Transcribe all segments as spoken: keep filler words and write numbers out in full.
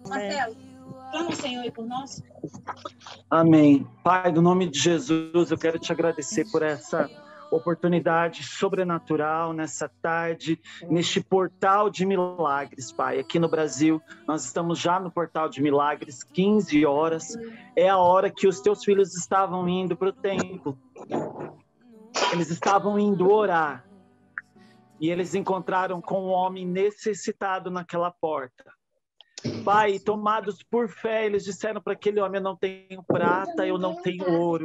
Marcelo, clama o Senhor aí por nós. Amém. Pai, no nome de Jesus, eu quero te agradecer por essa oportunidade sobrenatural nessa tarde, neste portal de milagres, Pai. Aqui no Brasil, nós estamos já no portal de milagres, quinze horas. É a hora que os teus filhos estavam indo para o templo. Eles estavam indo orar. E eles encontraram com um homem necessitado naquela porta. Pai, tomados por fé, eles disseram para aquele homem: eu não tenho prata, eu não tenho ouro.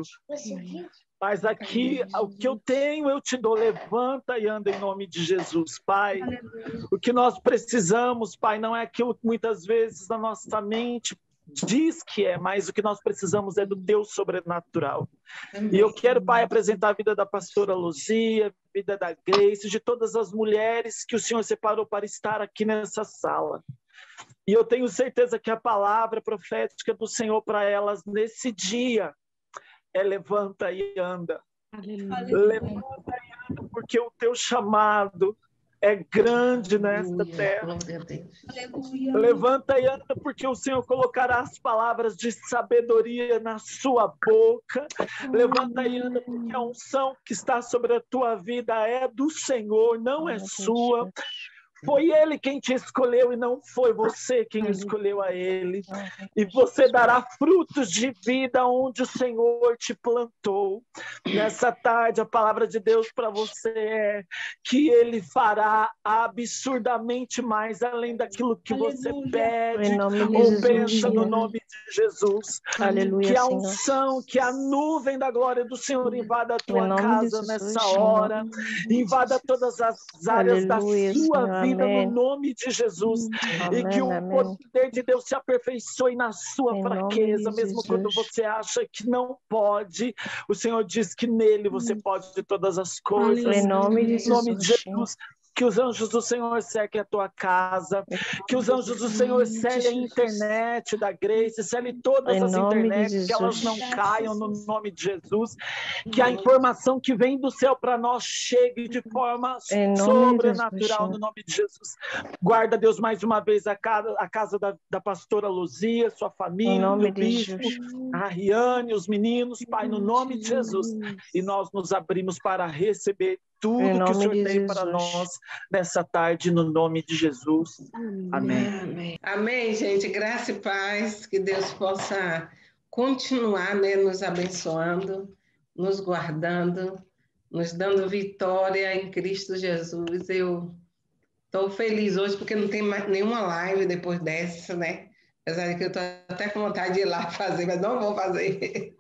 Mas aqui, o que eu tenho, eu te dou. Levanta e anda em nome de Jesus, Pai. O que nós precisamos, Pai, não é aquilo que muitas vezes na nossa mente diz que é, mas o que nós precisamos é do teu sobrenatural. E eu quero, Pai, apresentar a vida da pastora Luzia, a vida da Grace, de todas as mulheres que o Senhor separou para estar aqui nessa sala. E eu tenho certeza que a palavra profética do Senhor para elas nesse dia é: levanta e anda. Aleluia. Levanta e anda, porque o teu chamado é grande nesta terra. Aleluia. Levanta e anda, porque o Senhor colocará as palavras de sabedoria na sua boca. Levanta e anda, porque a unção que está sobre a tua vida é do Senhor, não é sua. Foi Ele quem te escolheu e não foi você quem escolheu a Ele. E você dará frutos de vida onde o Senhor te plantou. Nessa tarde, a palavra de Deus para você é que Ele fará absurdamente mais além daquilo que você pede ou pensa, no nome de Jesus. Aleluia, que a unção, que a nuvem da glória do Senhor invada a tua casa nessa hora, invada todas as áreas da sua vida, no nome de Jesus. Amém, e que o amém. Poder de Deus se aperfeiçoe na sua em fraqueza, mesmo Jesus. Quando você acha que não pode, o Senhor diz que nele você pode de todas as coisas. Em nome de, em nome de Jesus. Que os anjos do Senhor cerquem a tua casa, que os anjos do Senhor selem a internet da Grace, selem todas as internets, que elas não caiam no nome de Jesus, que a informação que vem do céu para nós chegue de forma sobrenatural no nome de Jesus. Guarda, Deus, mais uma vez a casa, a casa da, da pastora Luzia, sua família, o bispo, a Riane, os meninos, Pai, no nome de Jesus. E nós nos abrimos para receber tudo que o Senhor tem para nós nessa tarde, no nome de Jesus. Amém. Amém. Amém, gente. Graça e paz. Que Deus possa continuar, né, nos abençoando, nos guardando, nos dando vitória em Cristo Jesus. Eu estou feliz hoje porque não tem mais nenhuma live depois dessa, né? Apesar de que eu estou até com vontade de ir lá fazer, mas não vou fazer.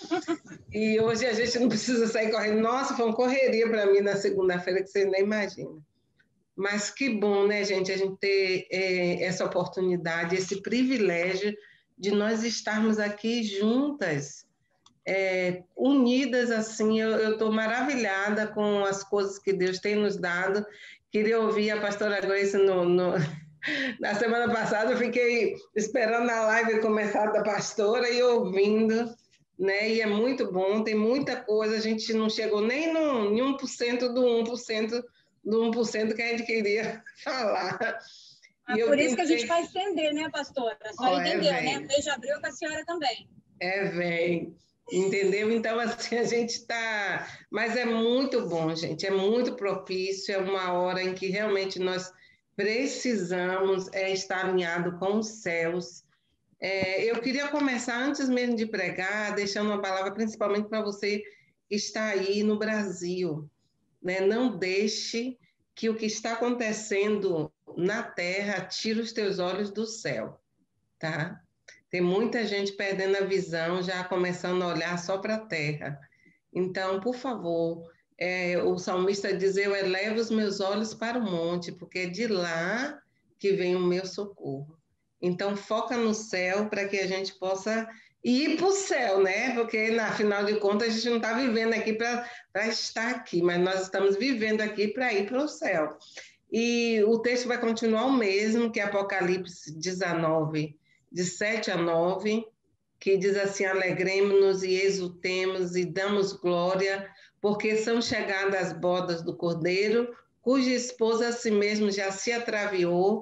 E hoje a gente não precisa sair correndo. Nossa, foi uma correria para mim na segunda-feira que vocês nem imaginam. Mas que bom, né, gente, a gente ter é, essa oportunidade, esse privilégio de nós estarmos aqui juntas, é, unidas assim. Eu estou maravilhada com as coisas que Deus tem nos dado. Queria ouvir a pastora Grace no... no... Na semana passada eu fiquei esperando a live começar da pastora e ouvindo, né? E é muito bom, tem muita coisa, a gente não chegou nem no, em um por cento do um por cento do um por cento que a gente queria falar. Ah, por isso que a gente vai estender, né, pastora? A senhora oh, entendeu, é, né? Desde abril com a senhora também. É, vem. Entendeu? Então, assim, a gente está... Mas é muito bom, gente, é muito propício, é uma hora em que realmente nós precisamos é, estar alinhado com os céus. É, eu queria começar, antes mesmo de pregar, deixando uma palavra principalmente para você que está aí no Brasil. Né? Não deixe que o que está acontecendo na terra tire os teus olhos do céu. Tá? Tem muita gente perdendo a visão, já começando a olhar só para a terra. Então, por favor... É, o salmista diz: eu elevo os meus olhos para o monte, porque é de lá que vem o meu socorro. Então, foca no céu para que a gente possa ir para o céu, né? Porque, na final de contas, a gente não está vivendo aqui para estar aqui, mas nós estamos vivendo aqui para ir para o céu. E o texto vai continuar o mesmo, que é Apocalipse dezenove, de sete a nove, que diz assim: alegremos-nos e exultemos e damos glória, porque são chegadas as bodas do Cordeiro, cuja esposa a si mesmo já se atraviou,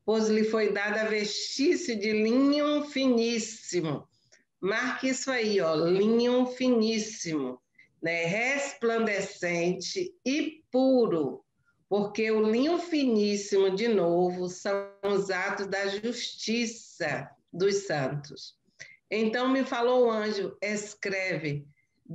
pois lhe foi dada vestir-se de linho finíssimo. Marque isso aí, ó, linho finíssimo, né? Resplandecente e puro, porque o linho finíssimo, de novo, são os atos da justiça dos santos. Então me falou o anjo, escreve,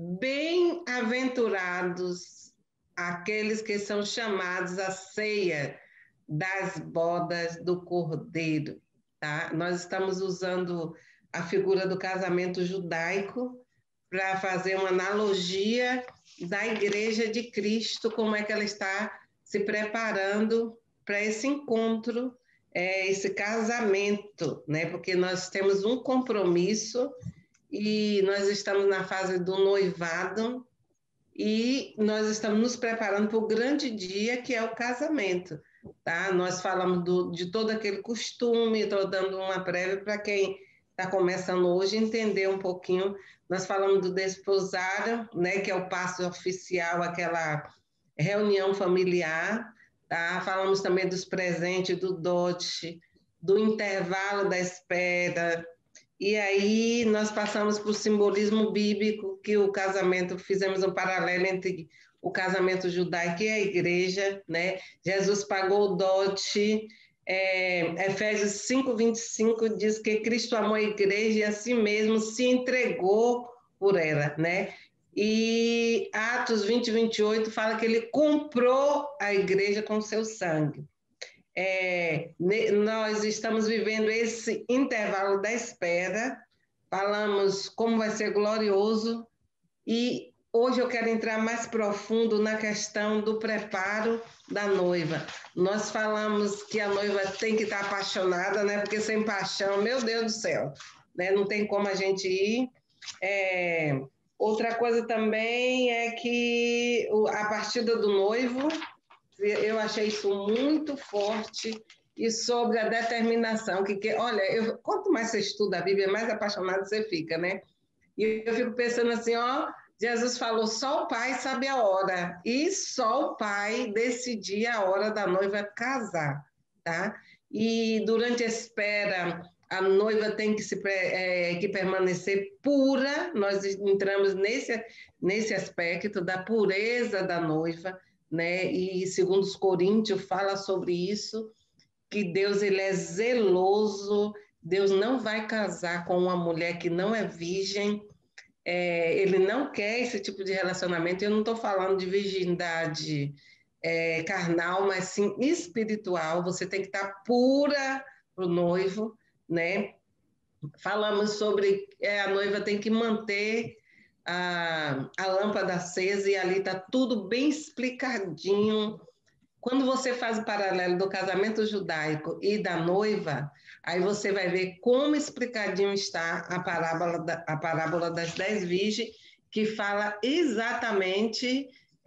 bem-aventurados aqueles que são chamados à ceia das bodas do Cordeiro, tá? Nós estamos usando a figura do casamento judaico para fazer uma analogia da Igreja de Cristo, como é que ela está se preparando para esse encontro, é, esse casamento, né? Porque nós temos um compromisso e nós estamos na fase do noivado e nós estamos nos preparando para o grande dia que é o casamento, tá? Nós falamos do, de todo aquele costume, estou dando uma prévia para quem está começando hoje entender um pouquinho. Nós falamos do desposado, né, que é o passo oficial, aquela reunião familiar, tá? Falamos também dos presentes, do dote, do intervalo da espera. E aí nós passamos por simbolismo bíblico, que o casamento, fizemos um paralelo entre o casamento judaico e a igreja, né? Jesus pagou o dote. É, Efésios cinco, vinte e cinco diz que Cristo amou a igreja e a si mesmo se entregou por ela, né? E Atos vinte, vinte e oito fala que ele comprou a igreja com seu sangue. É, nós estamos vivendo esse intervalo da espera, falamos como vai ser glorioso e hoje eu quero entrar mais profundo na questão do preparo da noiva. Nós falamos que a noiva tem que estar apaixonada, né? Porque sem paixão, meu Deus do céu, né? Não tem como a gente ir. É, outra coisa também é que a partida do noivo, eu achei isso muito forte, e sobre a determinação, que, que olha, eu, quanto mais você estuda a Bíblia, mais apaixonado você fica, né? E eu fico pensando assim, ó, Jesus falou, só o pai sabe a hora, e só o pai decidia a hora da noiva casar, tá? E durante a espera, a noiva tem que, se, é, que permanecer pura, nós entramos nesse, nesse aspecto da pureza da noiva, né? E segundo os Coríntios fala sobre isso, que Deus ele é zeloso, Deus não vai casar com uma mulher que não é virgem, é, ele não quer esse tipo de relacionamento. Eu não estou falando de virgindade é, carnal, mas sim espiritual. Você tem que estar pura para o noivo, né? Falamos sobre é, a noiva tem que manter a, a lâmpada acesa e ali está tudo bem explicadinho. Quando você faz o paralelo do casamento judaico e da noiva, aí você vai ver como explicadinho está a parábola, da, a parábola das dez virgens, que fala exatamente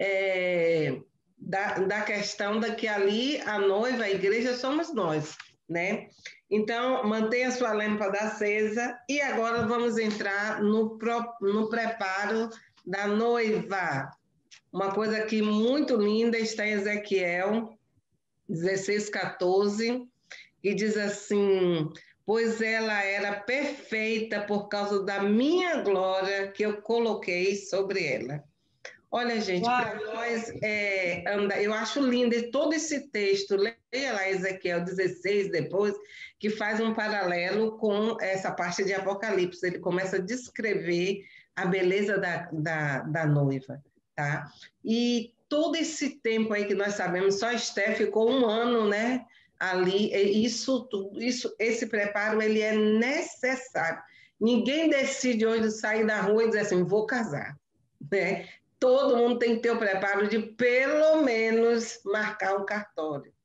é, da, da questão da que ali a noiva, a igreja, somos nós, né? Então, mantenha a sua lâmpada acesa e agora vamos entrar no, pro, no preparo da noiva. Uma coisa aqui muito linda está em Ezequiel dezesseis, quatorze, e diz assim, pois ela era perfeita por causa da minha glória que eu coloquei sobre ela. Olha, gente, para nós, é, anda, eu acho lindo todo esse texto, leia lá Ezequiel dezesseis depois, que faz um paralelo com essa parte de Apocalipse, ele começa a descrever a beleza da, da, da noiva. Tá? E todo esse tempo aí que nós sabemos, só Esther ficou um ano, né, ali, isso, isso, esse preparo, ele é necessário. Ninguém decide hoje sair da rua e dizer assim, vou casar, né? Todo mundo tem que ter o preparo de, pelo menos, marcar um cartório.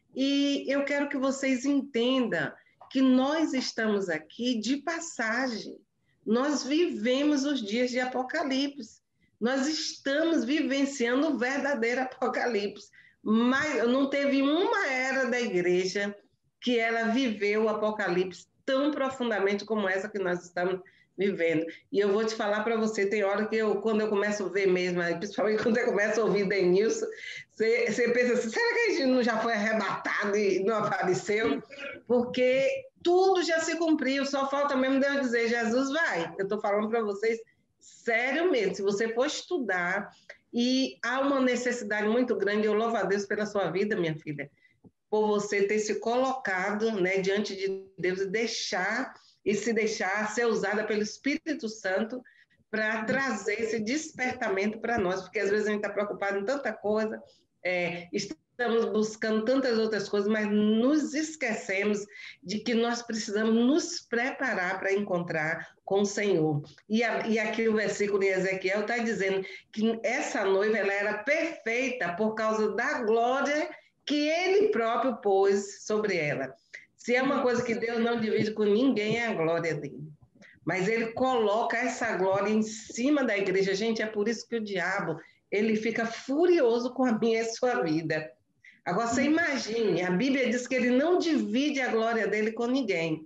E eu quero que vocês entendam que nós estamos aqui de passagem. Nós vivemos os dias de Apocalipse. Nós estamos vivenciando o verdadeiro Apocalipse, mas não teve uma era da igreja que ela viveu o Apocalipse tão profundamente como essa que nós estamos vivendo. E eu vou te falar para você, tem hora que eu, quando eu começo a ver mesmo, principalmente quando eu começo a ouvir Denilson, você, você pensa assim, será que a gente não já foi arrebatado e não apareceu? Porque tudo já se cumpriu, só falta mesmo Deus dizer, Jesus vai. Eu estou falando para vocês, sério mesmo, se você for estudar, e há uma necessidade muito grande, eu louvo a Deus pela sua vida, minha filha, por você ter se colocado, né, diante de Deus e deixar, e se deixar ser usada pelo Espírito Santo para trazer esse despertamento para nós, porque às vezes a gente está preocupado em tanta coisa, é, estamos buscando tantas outras coisas, mas nos esquecemos de que nós precisamos nos preparar para encontrar com o Senhor. E, a, e aqui o versículo de Ezequiel está dizendo que essa noiva ela era perfeita por causa da glória que ele próprio pôs sobre ela. Se é uma coisa que Deus não divide com ninguém, é a glória dele. Mas ele coloca essa glória em cima da igreja. Gente, é por isso que o diabo ele fica furioso com a minha e a sua vida. Agora, você imagine, a Bíblia diz que ele não divide a glória dele com ninguém.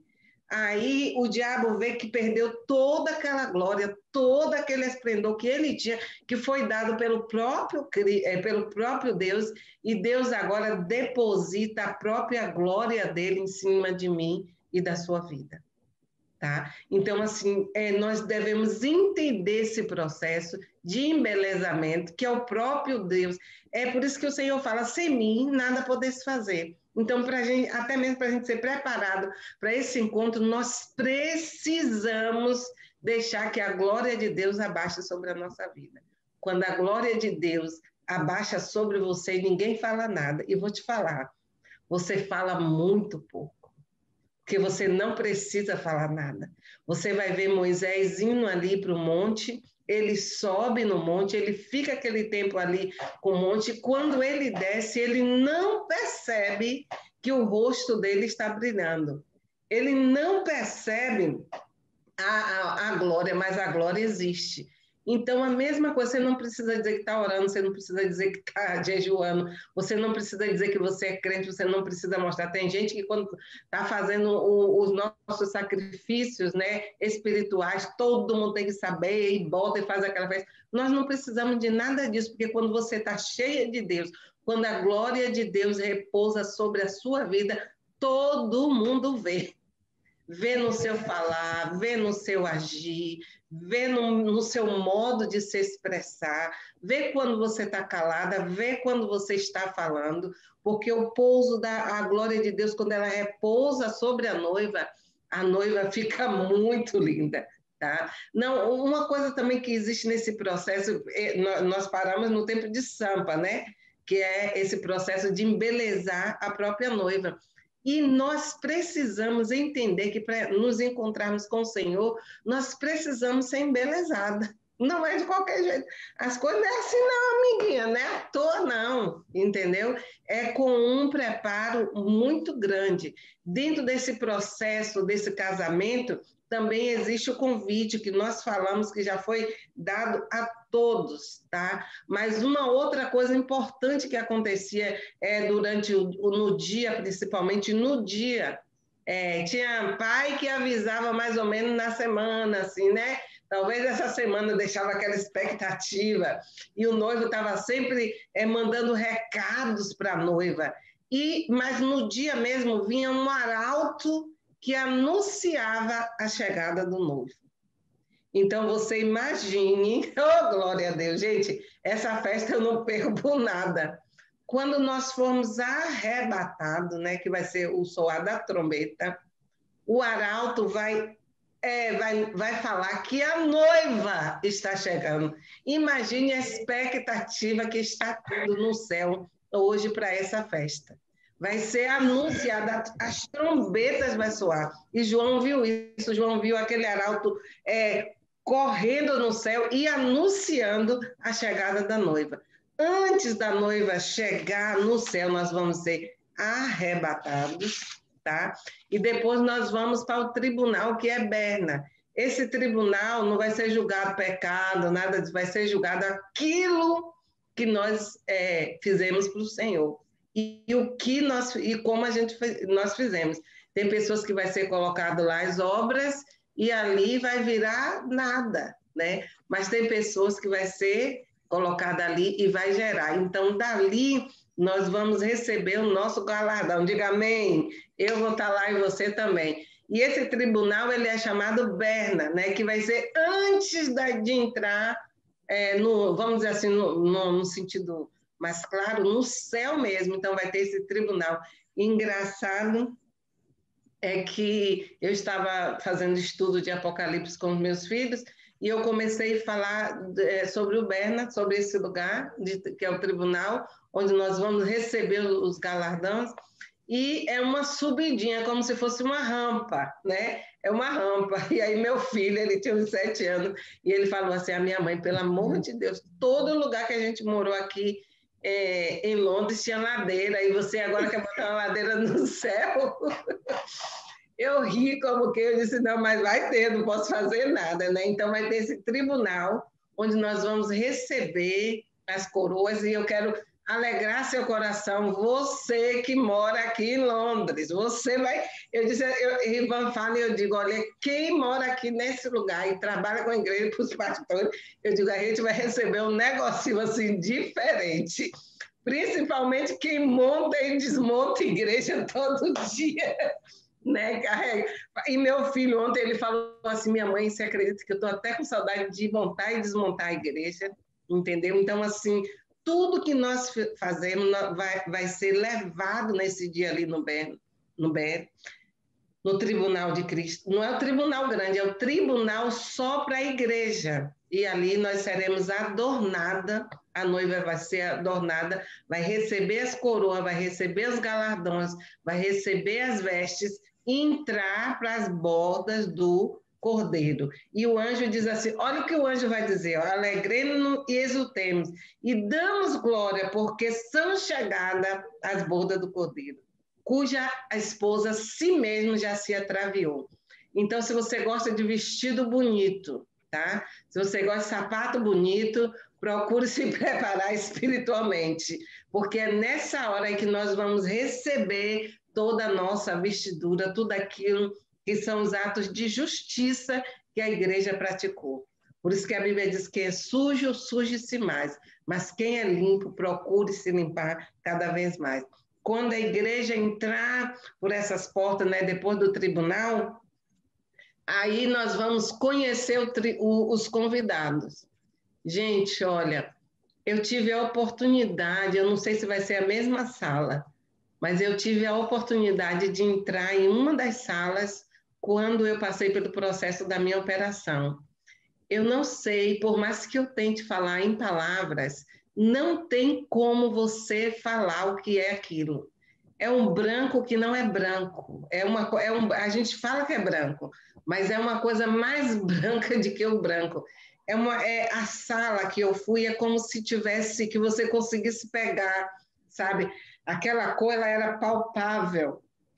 Aí o diabo vê que perdeu toda aquela glória, todo aquele esplendor que ele tinha, que foi dado pelo próprio, pelo próprio Deus, e Deus agora deposita a própria glória dele em cima de mim e da sua vida. Tá? Então, assim, é, nós devemos entender esse processo de embelezamento, que é o próprio Deus. É por isso que o Senhor fala, sem mim, nada podeis fazer. Então, pra gente, até mesmo para a gente ser preparado para esse encontro, nós precisamos deixar que a glória de Deus abaixe sobre a nossa vida. Quando a glória de Deus abaixa sobre você, ninguém fala nada. E vou te falar, você fala muito pouco. Porque você não precisa falar nada. Você vai ver Moisés indo ali para o monte, ele sobe no monte, ele fica aquele tempo ali com o monte, quando ele desce, ele não percebe que o rosto dele está brilhando. Ele não percebe a, a, a glória, mas a glória existe. Então, a mesma coisa, você não precisa dizer que está orando, você não precisa dizer que está jejuando, você não precisa dizer que você é crente, você não precisa mostrar. Tem gente que quando está fazendo o, os nossos sacrifícios, né, espirituais, todo mundo tem que saber, e bota e faz aquela festa. Nós não precisamos de nada disso, porque quando você está cheia de Deus, quando a glória de Deus repousa sobre a sua vida, todo mundo vê. Vê no seu falar, vê no seu agir, vê no, no seu modo de se expressar, vê quando você está calada, vê quando você está falando, porque o pouso da a glória de Deus, quando ela repousa sobre a noiva, a noiva fica muito linda. Tá? Não, uma coisa também que existe nesse processo, nós paramos no tempo de Sampa, né? Que é esse processo de embelezar a própria noiva. E nós precisamos entender que para nos encontrarmos com o Senhor, nós precisamos ser embelezadas. Não é de qualquer jeito. As coisas não é assim não, amiguinha, não é à toa não, entendeu? É com um preparo muito grande. Dentro desse processo, desse casamento, também existe o convite que nós falamos que já foi dado a todos, tá? Mas uma outra coisa importante que acontecia é, durante o no dia, principalmente no dia, é, tinha pai que avisava mais ou menos na semana, assim, né? Talvez essa semana deixava aquela expectativa e o noivo estava sempre é, mandando recados para a noiva. E, mas no dia mesmo vinha um arauto que anunciava a chegada do noivo. Então, você imagine, oh, glória a Deus, gente, essa festa eu não perco por nada. Quando nós formos arrebatados, né, que vai ser o soar da trombeta, o arauto vai, é, vai, vai falar que a noiva está chegando. Imagine a expectativa que está tendo no céu hoje para essa festa. Vai ser anunciada, as trombetas vai soar. E João viu isso, João viu aquele arauto é, correndo no céu e anunciando a chegada da noiva. Antes da noiva chegar no céu, nós vamos ser arrebatados, tá? E depois nós vamos para o tribunal, que é Berna. Esse tribunal não vai ser julgado pecado, nada disso, vai ser julgado aquilo que nós é, fizemos para o Senhor. E, e o que nós e como a gente nós fizemos. Tem pessoas que vai ser colocado lá as obras e ali vai virar nada, né? Mas tem pessoas que vai ser colocada ali e vai gerar. Então, dali, nós vamos receber o nosso galardão. Diga amém. Eu vou estar lá e você também. E esse tribunal, ele é chamado Berna, né? Que vai ser antes de entrar, é, no, vamos dizer assim, no, no, no sentido mais claro, no céu mesmo. Então, vai ter esse tribunal. Engraçado é que eu estava fazendo estudo de Apocalipse com os meus filhos e eu comecei a falar é, sobre o Berna, sobre esse lugar, de, que é o tribunal, onde nós vamos receber os galardões, e é uma subidinha, como se fosse uma rampa, né? É uma rampa. E aí meu filho, ele tinha uns sete anos, e ele falou assim, a minha mãe, pelo amor de Deus, todo lugar que a gente morou aqui é, em Londres tinha ladeira, e você agora quer botar uma ladeira no céu? Eu ri como que eu disse, não, mas vai ter, não posso fazer nada, né? Então vai ter esse tribunal onde nós vamos receber as coroas e eu quero alegrar seu coração, você que mora aqui em Londres, você vai... Eu disse, eu, Ivan fala e eu digo, olha, quem mora aqui nesse lugar e trabalha com a igreja para os pastores, eu digo, a gente vai receber um negocinho assim diferente, principalmente quem monta e desmonta a igreja todo dia. Né, carrega. E meu filho ontem ele falou assim, minha mãe, você acredita que eu estou até com saudade de montar e desmontar a igreja, entendeu? Então, assim, tudo que nós fazemos vai, vai ser levado nesse dia ali no B E R, no B E R, no Tribunal de Cristo. Não é o tribunal grande, é o tribunal só para a igreja. E ali nós seremos adornada, a noiva vai ser adornada, vai receber as coroas, vai receber os galardões, vai receber as vestes, entrar para as bordas do cordeiro. E o anjo diz assim, olha o que o anjo vai dizer, alegremos e exultemos, e damos glória, porque são chegadas as bordas do cordeiro, cuja a esposa si mesma já se atraviou. Então, se você gosta de vestido bonito, tá? Se você gosta de sapato bonito, procure se preparar espiritualmente, porque é nessa hora em que nós vamos receber toda a nossa vestidura, tudo aquilo que são os atos de justiça que a igreja praticou. Por isso que a Bíblia diz que é sujo, suje-se mais, mas quem é limpo, procure se limpar cada vez mais. Quando a igreja entrar por essas portas, né, depois do tribunal, aí nós vamos conhecer o tri, o, os convidados. Gente, olha, eu tive a oportunidade, eu não sei se vai ser a mesma sala, mas eu tive a oportunidade de entrar em uma das salas quando eu passei pelo processo da minha operação. Eu não sei, por mais que eu tente falar em palavras, não tem como você falar o que é aquilo. É um branco que não é branco. É uma, é um, a gente fala que é branco, mas é uma coisa mais branca do que o branco. É uma, é, a sala que eu fui é como se tivesse, que você conseguisse pegar, sabe? Aquela cor, ela era palpável.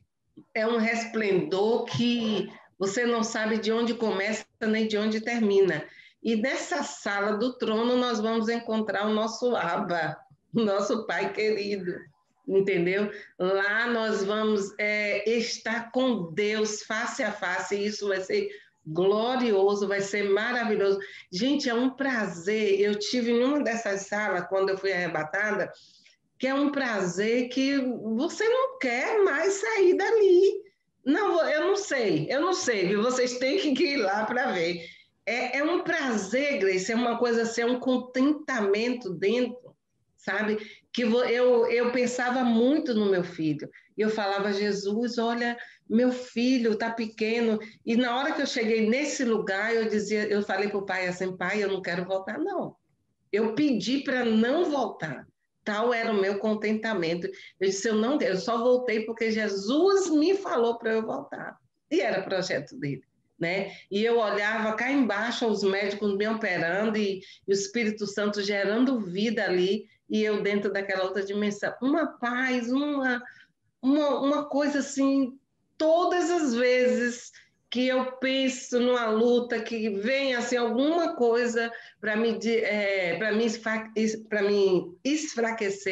É um resplendor que você não sabe de onde começa nem de onde termina. E nessa sala do trono nós vamos encontrar o nosso Abba, o nosso Pai querido, entendeu? Lá nós vamos é, estar com Deus face a face, e isso vai ser glorioso, vai ser maravilhoso. Gente, é um prazer. Eu tive em uma dessas salas, quando eu fui arrebatada, que é um prazer que você não quer mais sair dali. Não, eu não sei, eu não sei, vocês têm que ir lá para ver. É, é um prazer, Grace, é uma coisa assim, é um contentamento dentro, sabe? Que eu, eu pensava muito no meu filho. E eu falava, Jesus, olha, meu filho está pequeno. E na hora que eu cheguei nesse lugar, eu dizia, eu falei para o pai assim, pai, eu não quero voltar, não. Eu pedi para não voltar. Tal era o meu contentamento. Eu disse, eu não, eu só voltei porque Jesus me falou para eu voltar. E era projeto dele, né? E eu olhava cá embaixo os médicos me operando e, e o Espírito Santo gerando vida ali e eu dentro daquela outra dimensão. Uma paz, uma, uma, uma coisa assim, todas as vezes que eu penso numa luta, que vem assim, alguma coisa para me, é, para me, para me esfraquecer,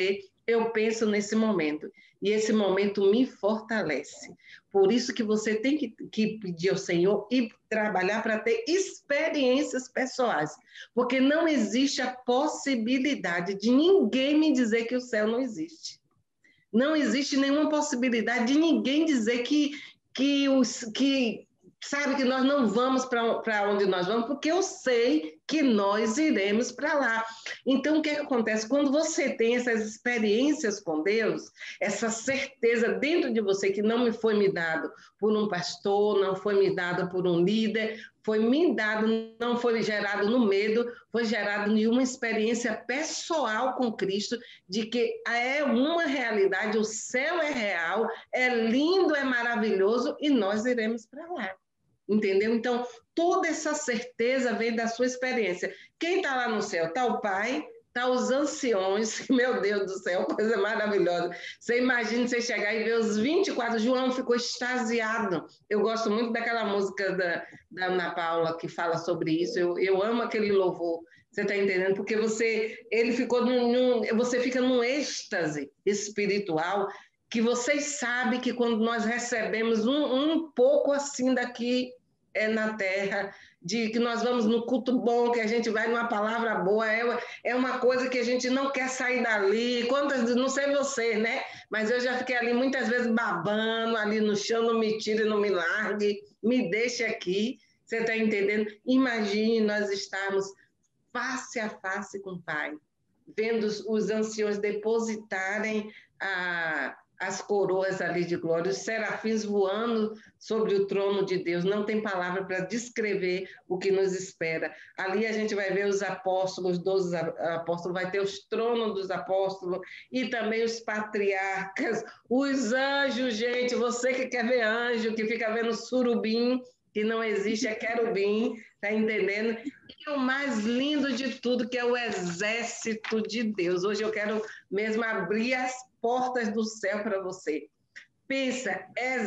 eu penso nesse momento. E esse momento me fortalece. Por isso que você tem que, que pedir ao Senhor e trabalhar para ter experiências pessoais. Porque não existe a possibilidade de ninguém me dizer que o céu não existe. Não existe nenhuma possibilidade de ninguém dizer que, que, os, que sabe, que nós não vamos para onde nós vamos, porque eu sei que nós iremos para lá. Então, o que, é que acontece? Quando você tem essas experiências com Deus, essa certeza dentro de você que não me foi me dado por um pastor, não foi me dado por um líder, foi me dado, não foi gerado no medo, foi gerado em uma experiência pessoal com Cristo, de que é uma realidade, o céu é real, é lindo, é maravilhoso, e nós iremos para lá. Entendeu? Então, toda essa certeza vem da sua experiência. Quem está lá no céu? Está o Pai, está os anciões, meu Deus do céu, coisa maravilhosa. Você imagina você chegar e ver os vinte e quatro, João ficou extasiado. Eu gosto muito daquela música da, da Ana Paula que fala sobre isso, eu, eu amo aquele louvor. Você está entendendo? Porque você, ele ficou num, num, você fica num êxtase espiritual, que vocês sabem que quando nós recebemos um, um pouco assim daqui é, na terra, de que nós vamos no culto bom, que a gente vai numa palavra boa, é, é uma coisa que a gente não quer sair dali. Quantas, não sei você, né? Mas eu já fiquei ali muitas vezes babando, ali no chão, não me tire, não me largue, me deixe aqui. Você está entendendo? Imagine nós estarmos face a face com o Pai, vendo os, os anciões depositarem a as coroas ali de glória, os serafins voando sobre o trono de Deus. Não tem palavra para descrever o que nos espera. Ali a gente vai ver os apóstolos, doze apóstolos, vai ter os tronos dos apóstolos e também os patriarcas, os anjos, gente, você que quer ver anjo, que fica vendo surubim, que não existe, é querubim, tá entendendo? E o mais lindo de tudo, que é o exército de Deus. Hoje eu quero mesmo abrir as portas do céu para você. Pensa,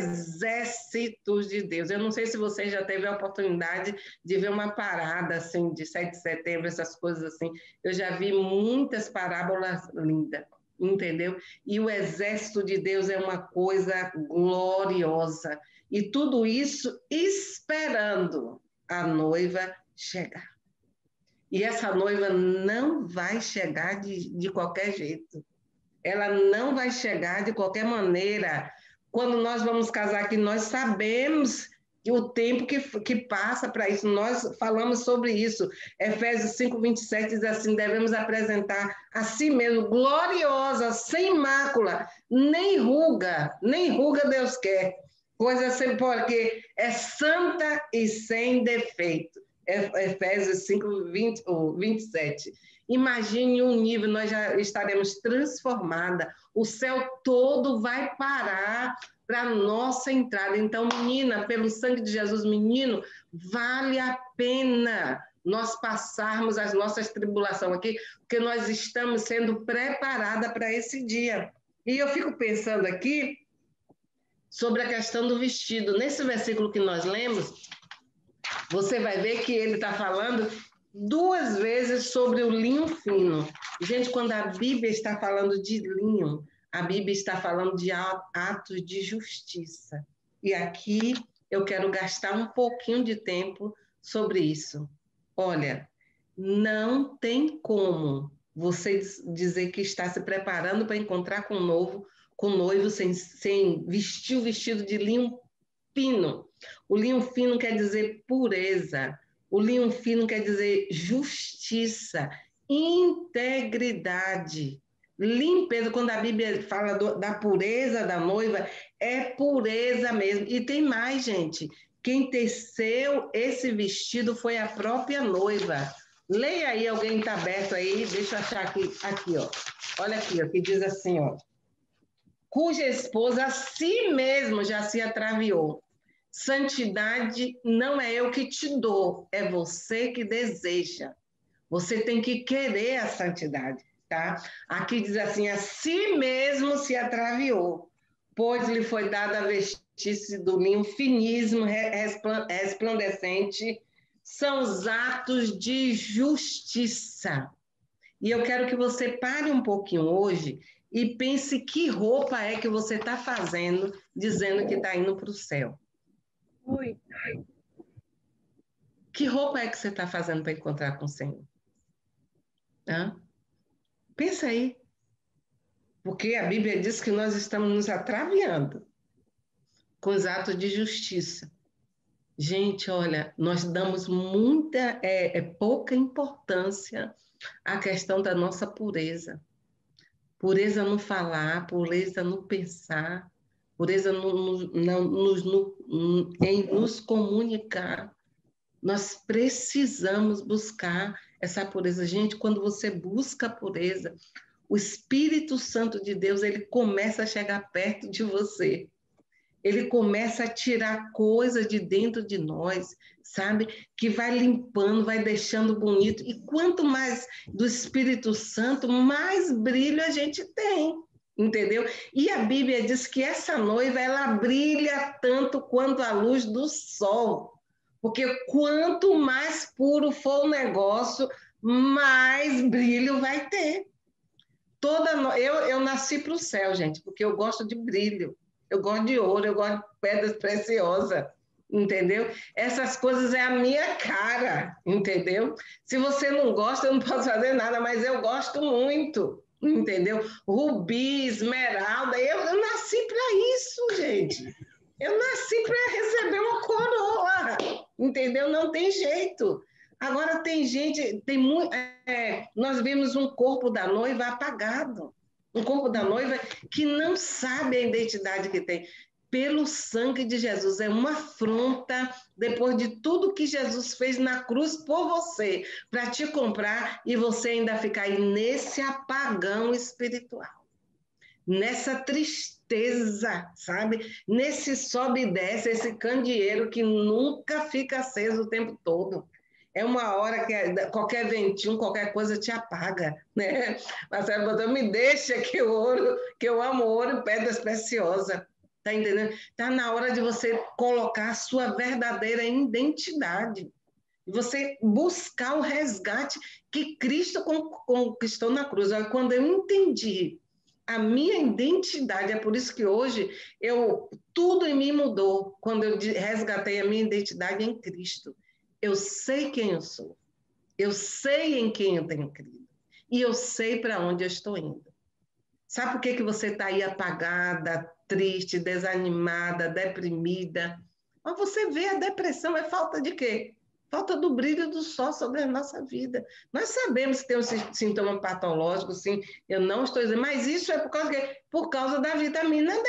exércitos de Deus. Eu não sei se você já teve a oportunidade de ver uma parada assim, de sete de setembro, essas coisas assim. Eu já vi muitas parábolas lindas, entendeu? E o exército de Deus é uma coisa gloriosa. E tudo isso esperando a noiva chegar. E essa noiva não vai chegar de, de qualquer jeito. Ela não vai chegar de qualquer maneira. Quando nós vamos casar aqui, nós sabemos que o tempo que, que passa para isso, nós falamos sobre isso. Efésios cinco, vinte e sete diz assim, devemos apresentar a si mesmo, gloriosa, sem mácula, nem ruga, nem ruga Deus quer. Coisa assim, porque é santa e sem defeito. Efésios cinco, vinte, vinte e sete. Imagine um nível, nós já estaremos transformadas, o céu todo vai parar para a nossa entrada. Então, menina, pelo sangue de Jesus, menino, vale a pena nós passarmos as nossas tribulações aqui, porque nós estamos sendo preparadas para esse dia. E eu fico pensando aqui sobre a questão do vestido. Nesse versículo que nós lemos, você vai ver que ele está falando duas vezes sobre o linho fino. Gente, quando a Bíblia está falando de linho, a Bíblia está falando de atos de justiça. E aqui eu quero gastar um pouquinho de tempo sobre isso. Olha, não tem como você dizer que está se preparando para encontrar com o novo, com o noivo sem, sem vestir o vestido de linho fino. O linho fino quer dizer pureza. O linho fino quer dizer justiça, integridade, limpeza. Quando a Bíblia fala do, da pureza da noiva, é pureza mesmo. E tem mais, gente. Quem teceu esse vestido foi a própria noiva. Leia aí, alguém está aberto aí, deixa eu achar aqui, aqui, ó. Olha aqui, ó, que diz assim, ó. Cuja esposa a si mesmo já se atraviou. Santidade não é eu que te dou, é você que deseja. Você tem que querer a santidade, tá? Aqui diz assim, a si mesmo se atraviou, pois lhe foi dada a vestir-se do linho finíssimo, resplandecente, são os atos de justiça. E eu quero que você pare um pouquinho hoje e pense que roupa é que você está fazendo, dizendo que está indo para o céu. Ui. Que roupa é que você está fazendo para encontrar com o Senhor? Hã? Pensa aí. Porque a Bíblia diz que nós estamos nos atraviando com os atos de justiça. Gente, olha, nós damos muita, é, é pouca importância à questão da nossa pureza. Pureza no falar, pureza no pensar, pureza no, no, no, no, em nos comunicar. Nós precisamos buscar essa pureza. Gente, quando você busca a pureza, o Espírito Santo de Deus, ele começa a chegar perto de você. Ele começa a tirar coisas de dentro de nós, sabe? Que vai limpando, vai deixando bonito. E quanto mais do Espírito Santo, mais brilho a gente tem, entendeu? E a Bíblia diz que essa noiva, ela brilha tanto quanto a luz do sol. Porque quanto mais puro for o negócio, mais brilho vai ter. Toda no... eu, eu nasci para o céu, gente, porque eu gosto de brilho. Eu gosto de ouro, eu gosto de pedras preciosas, entendeu? Essas coisas é a minha cara, entendeu? Se você não gosta, eu não posso fazer nada, mas eu gosto muito, entendeu? Rubi, esmeralda, eu, eu nasci para isso, gente. Eu nasci para receber uma coroa, entendeu? Não tem jeito. Agora tem gente, tem muito, é, nós vimos um corpo da noiva apagado. Um corpo da noiva que não sabe a identidade que tem. Pelo sangue de Jesus. É uma afronta depois de tudo que Jesus fez na cruz por você, para te comprar e você ainda ficar aí nesse apagão espiritual. Nessa tristeza, sabe? Nesse sobe e desce, esse candeeiro que nunca fica aceso o tempo todo. É uma hora que qualquer ventinho, qualquer coisa te apaga, né? Marcelo botou, me deixa que o ouro, que eu amo ouro e pedras preciosas. Tá entendendo? Tá na hora de você colocar a sua verdadeira identidade. E você buscar o resgate que Cristo conquistou na cruz. Olha, quando eu entendi a minha identidade, é por isso que hoje eu, tudo em mim mudou, quando eu resgatei a minha identidade em Cristo. Eu sei quem eu sou, eu sei em quem eu tenho crido, e eu sei para onde eu estou indo. Sabe por que, que você está aí apagada, triste, desanimada, deprimida? Mas você vê a depressão, é falta de quê? Falta do brilho do sol sobre a nossa vida. Nós sabemos que tem um sintoma patológico, sim, eu não estou dizendo, mas isso é por causa de quê? Por causa da vitamina D.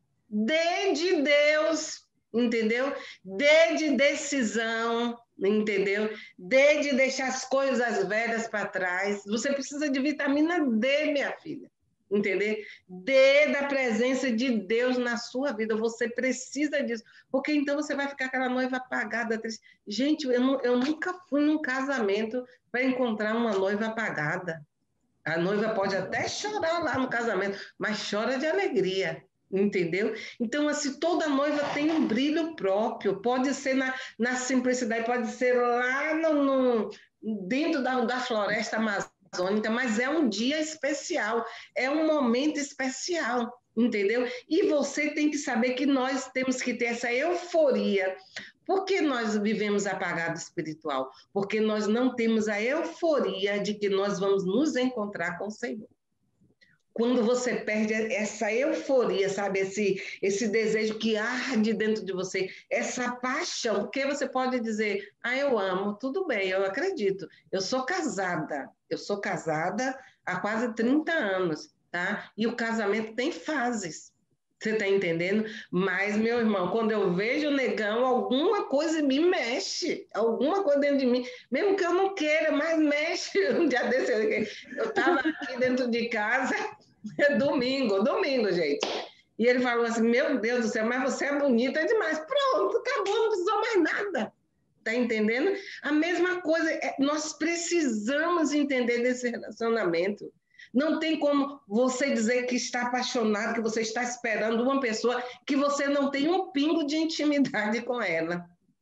D de Deus, entendeu? D de decisão, entendeu? D de deixar as coisas velhas para trás. Você precisa de vitamina D, minha filha, entendeu? D da presença de Deus na sua vida. Você precisa disso, porque então você vai ficar aquela noiva apagada. Triste. Gente, eu, não, eu nunca fui num casamento para encontrar uma noiva apagada. A noiva pode até chorar lá no casamento, mas chora de alegria. Entendeu? Então, assim, toda noiva tem um brilho próprio, pode ser na, na simplicidade, pode ser lá no, no, dentro da, da floresta amazônica, mas é um dia especial, é um momento especial, entendeu? E você tem que saber que nós temos que ter essa euforia. Por que nós vivemos apagado espiritual? Porque nós não temos a euforia de que nós vamos nos encontrar com o Senhor. Quando você perde essa euforia, sabe? Esse, esse desejo que arde dentro de você, essa paixão, porque você pode dizer, ah, eu amo, tudo bem, eu acredito. Eu sou casada, eu sou casada há quase trinta anos, tá? E o casamento tem fases, você tá entendendo? Mas, meu irmão, quando eu vejo o negão, alguma coisa me mexe, alguma coisa dentro de mim, mesmo que eu não queira, mas mexe. Um dia desse, eu estava aqui dentro de casa, domingo, domingo, gente. E ele falou assim, meu Deus do céu, mas você é bonita demais. Pronto, acabou, não precisou mais nada. Tá entendendo? A mesma coisa, nós precisamos entender desse relacionamento. Não tem como você dizer que está apaixonado, que você está esperando uma pessoa que você não tem um pingo de intimidade com ela.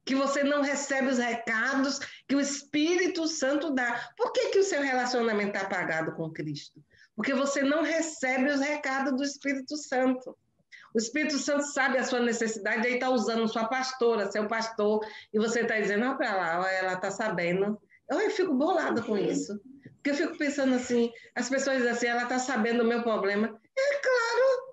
que você não recebe os recados que o Espírito Santo dá. Por que, que o seu relacionamento está apagado com Cristo? Porque você não recebe os recados do Espírito Santo. O Espírito Santo sabe a sua necessidade, aí está usando sua pastora, seu pastor, e você está dizendo, olha para lá, olha, ela está sabendo. Eu, eu fico bolada com isso. Porque eu fico pensando assim, as pessoas dizem assim, ela está sabendo do meu problema. É claro,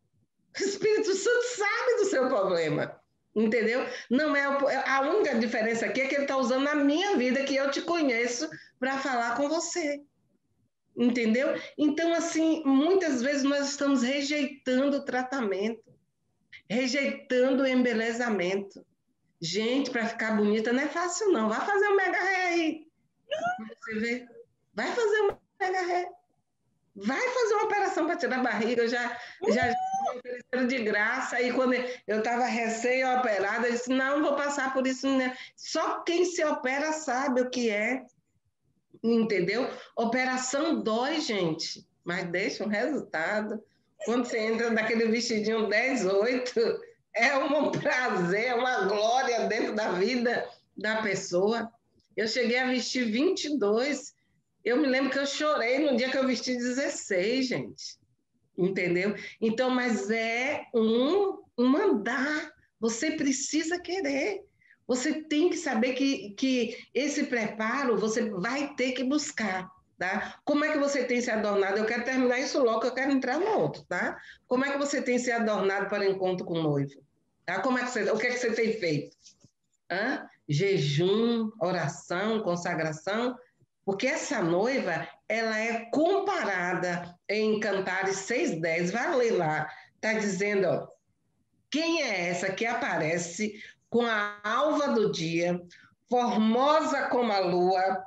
o Espírito Santo sabe do seu problema. Entendeu? Não é a única diferença aqui é que ele está usando a minha vida, que eu te conheço, para falar com você. Entendeu? Então, assim, muitas vezes nós estamos rejeitando o tratamento, rejeitando o embelezamento. Gente, para ficar bonita não é fácil, não. Vai fazer um mega ré aí. Você vê? Vai fazer um mega ré. Vai fazer uma operação para tirar a barriga. Eu já, já me ofereceram de graça. E quando eu estava recém-operada, eu disse, não, não vou passar por isso. Né? Só quem se opera sabe o que é. Entendeu? Operação dói, gente, mas deixa um resultado. Quando você entra naquele vestidinho dez oito, é um prazer, é uma glória dentro da vida da pessoa. Eu cheguei a vestir vinte e dois. Eu me lembro que eu chorei no dia que eu vesti dezesseis, gente. Entendeu? Então, mas é um, um mandar. Você precisa querer. Você tem que saber que, que esse preparo você vai ter que buscar, tá? Como é que você tem se adornado? Eu quero terminar isso logo, eu quero entrar no outro, tá? Como é que você tem se adornado para o encontro com o noivo? Tá? Como é que você, o que é que você tem feito? Hã? Jejum, oração, consagração? Porque essa noiva, ela é comparada em Cantares seis, dez, vai ler lá, está dizendo, ó, quem é essa que aparece com a alva do dia, formosa como a lua,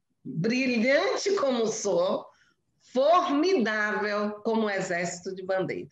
brilhante como o sol, formidável como o exército de bandeira.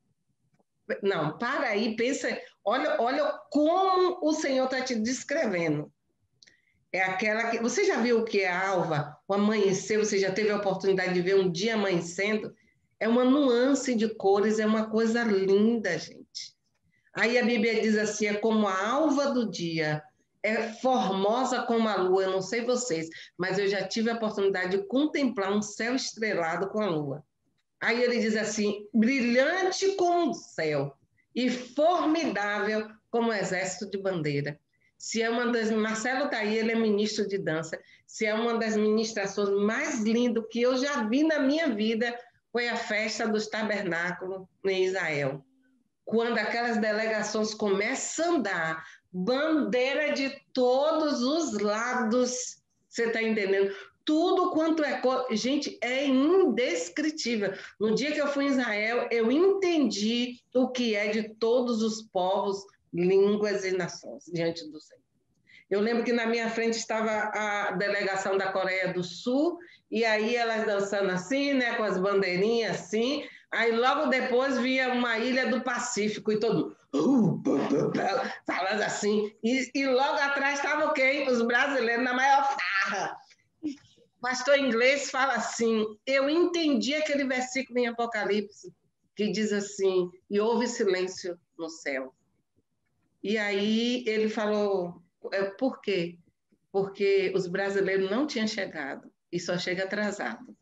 Não, para aí, pensa, olha, olha como o Senhor está te descrevendo. É aquela que... Você já viu o que é a alva? O amanhecer, você já teve a oportunidade de ver um dia amanhecendo? É uma nuance de cores, é uma coisa linda, gente. Aí a Bíblia diz assim, é como a alva do dia, é formosa como a lua, eu não sei vocês, mas eu já tive a oportunidade de contemplar um céu estrelado com a lua. Aí ele diz assim, brilhante como o céu e formidável como o exército de bandeira. Se é uma das... Marcelo está aí, ele é ministro de dança, se é uma das ministrações mais lindas que eu já vi na minha vida, foi a festa dos tabernáculos em Israel. Quando aquelas delegações começam a andar, bandeira de todos os lados, você está entendendo? Tudo quanto é... Gente, é indescritível. No dia que eu fui em Israel, eu entendi o que é de todos os povos, línguas e nações diante do Senhor. Eu lembro que na minha frente estava a delegação da Coreia do Sul, e aí elas dançando assim, né, com as bandeirinhas assim. Aí logo depois via uma ilha do Pacífico e todo uh, falando assim. E, e logo atrás estava o quê? Os brasileiros na maior farra. O pastor inglês fala assim, eu entendi aquele versículo em Apocalipse, que diz assim, e houve silêncio no céu. E aí ele falou, por quê? Porque os brasileiros não tinham chegado, e só chega atrasado.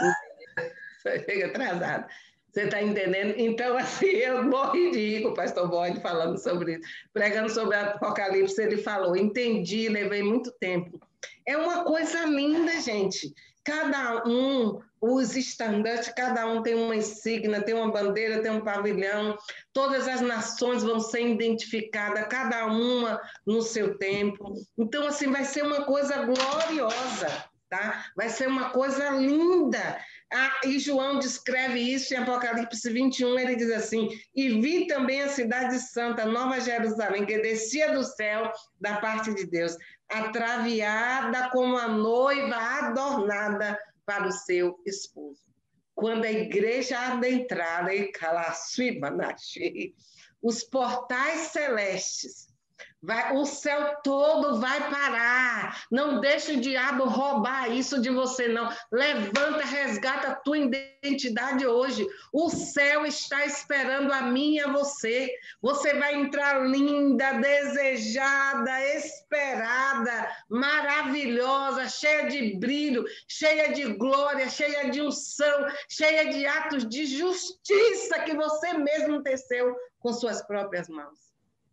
Só chega atrasado. Você está entendendo? Então, assim, eu morri de rir com o pastor Boyd falando sobre isso. Pregando sobre Apocalipse, ele falou, entendi, levei muito tempo. É uma coisa linda, gente. Cada um, os estandartes, cada um tem uma insígnia, tem uma bandeira, tem um pavilhão. Todas as nações vão ser identificadas, cada uma no seu tempo. Então, assim, vai ser uma coisa gloriosa, tá? Vai ser uma coisa linda. Ah, e João descreve isso em Apocalipse vinte e um, ele diz assim, e vi também a cidade santa, Nova Jerusalém, que descia do céu da parte de Deus, atraviada como a noiva adornada para o seu esposo. Quando a igreja adentrada, os portais celestes Vai, o céu todo vai parar. Não deixe o diabo roubar isso de você, não. Levanta, resgata a tua identidade hoje. O céu está esperando a mim e a você. Você vai entrar linda, desejada, esperada, maravilhosa, cheia de brilho, cheia de glória, cheia de unção, cheia de atos de justiça que você mesmo teceu com suas próprias mãos.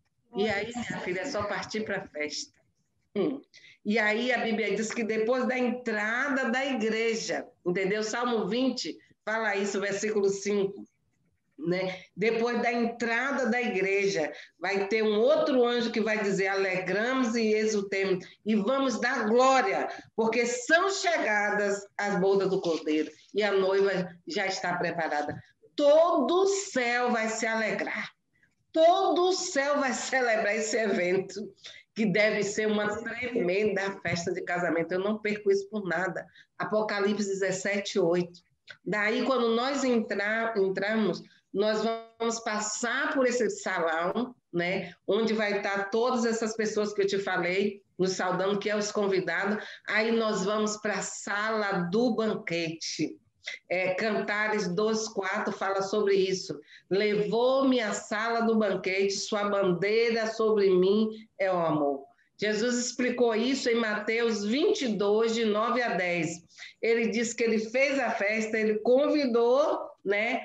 E aí, minha filha, é só partir para a festa. Hum. E aí a Bíblia diz que depois da entrada da igreja, entendeu? Salmo vinte fala isso, versículo cinco. Né? Depois da entrada da igreja, vai ter um outro anjo que vai dizer: alegramos e exultemos, e vamos dar glória, porque são chegadas as bodas do Cordeiro, e a noiva já está preparada. Todo o céu vai se alegrar. Todo o céu vai celebrar esse evento, que deve ser uma tremenda festa de casamento. Eu não perco isso por nada. Apocalipse dezessete, oito. Daí, quando nós entrar, entramos, nós vamos passar por esse salão, né, onde vai estar todas essas pessoas que eu te falei, nos saudando, que é os convidados. Aí nós vamos para a sala do banquete. É, Cantares dois, quatro fala sobre isso. Levou-me à sala do banquete, sua bandeira sobre mim é o amor. Jesus explicou isso em Mateus vinte e dois, de nove a dez. Ele diz que ele fez a festa, ele convidou, né?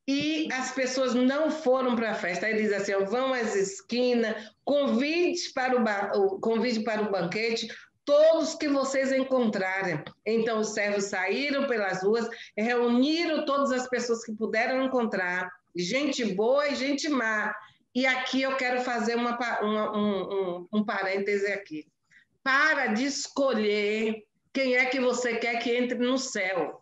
E as pessoas não foram para a festa. Ele diz assim: vão às esquinas, convide para o, ba... convide para o banquete todos que vocês encontrarem. Então os servos saíram pelas ruas, reuniram todas as pessoas que puderam encontrar, gente boa e gente má. E aqui eu quero fazer uma, uma, um, um, um parêntese aqui. Para de escolher quem é que você quer que entre no céu.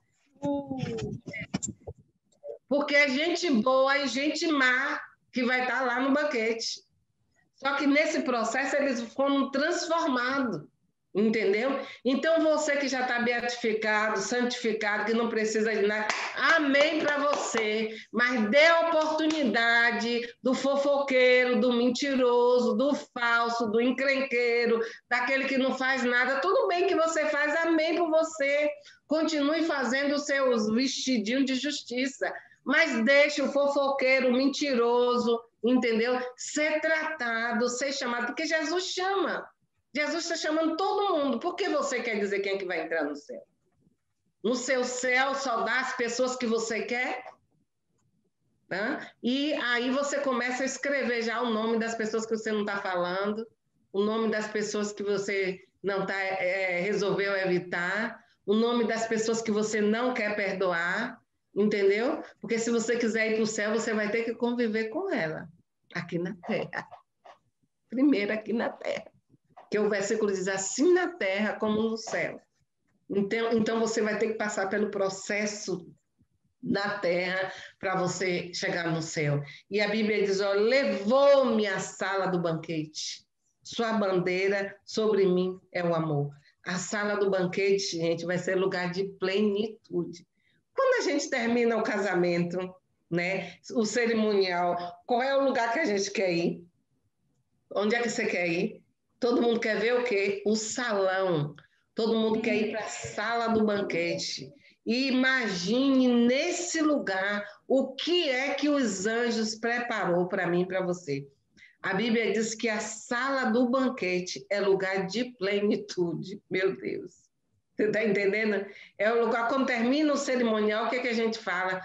Porque é gente boa e gente má que vai estar lá no banquete. Só que nesse processo eles foram transformados. Entendeu? Então, você que já está beatificado, santificado, que não precisa de nada, amém para você, mas dê a oportunidade do fofoqueiro, do mentiroso, do falso, do encrenqueiro, daquele que não faz nada. Tudo bem que você faz, amém por você. Continue fazendo os seus vestidinhos de justiça, mas deixe o fofoqueiro, o mentiroso, entendeu? Ser tratado, ser chamado, porque Jesus chama. Jesus está chamando todo mundo. Por que você quer dizer quem é que vai entrar no céu? No seu céu só dá as pessoas que você quer? Tá? E aí você começa a escrever já o nome das pessoas que você não está falando, o nome das pessoas que você não tá, é, resolveu evitar, o nome das pessoas que você não quer perdoar, entendeu? Porque se você quiser ir para o céu, você vai ter que conviver com ela, aqui na terra. Primeiro aqui na terra. Que o versículo diz assim na terra como no céu. Então, então você vai ter que passar pelo processo da terra para você chegar no céu. E a Bíblia diz: ó, levou-me à sala do banquete. Sua bandeira sobre mim é o amor. A sala do banquete, gente, vai ser lugar de plenitude. Quando a gente termina o casamento, né, o cerimonial, qual é o lugar que a gente quer ir? Onde é que você quer ir? Todo mundo quer ver o quê? O salão. Todo mundo quer ir para a sala do banquete. E imagine nesse lugar o que é que os anjos preparou para mim e para você. A Bíblia diz que a sala do banquete é lugar de plenitude. Meu Deus. Você está entendendo? É o lugar, quando termina o cerimonial, o que, é que a gente fala?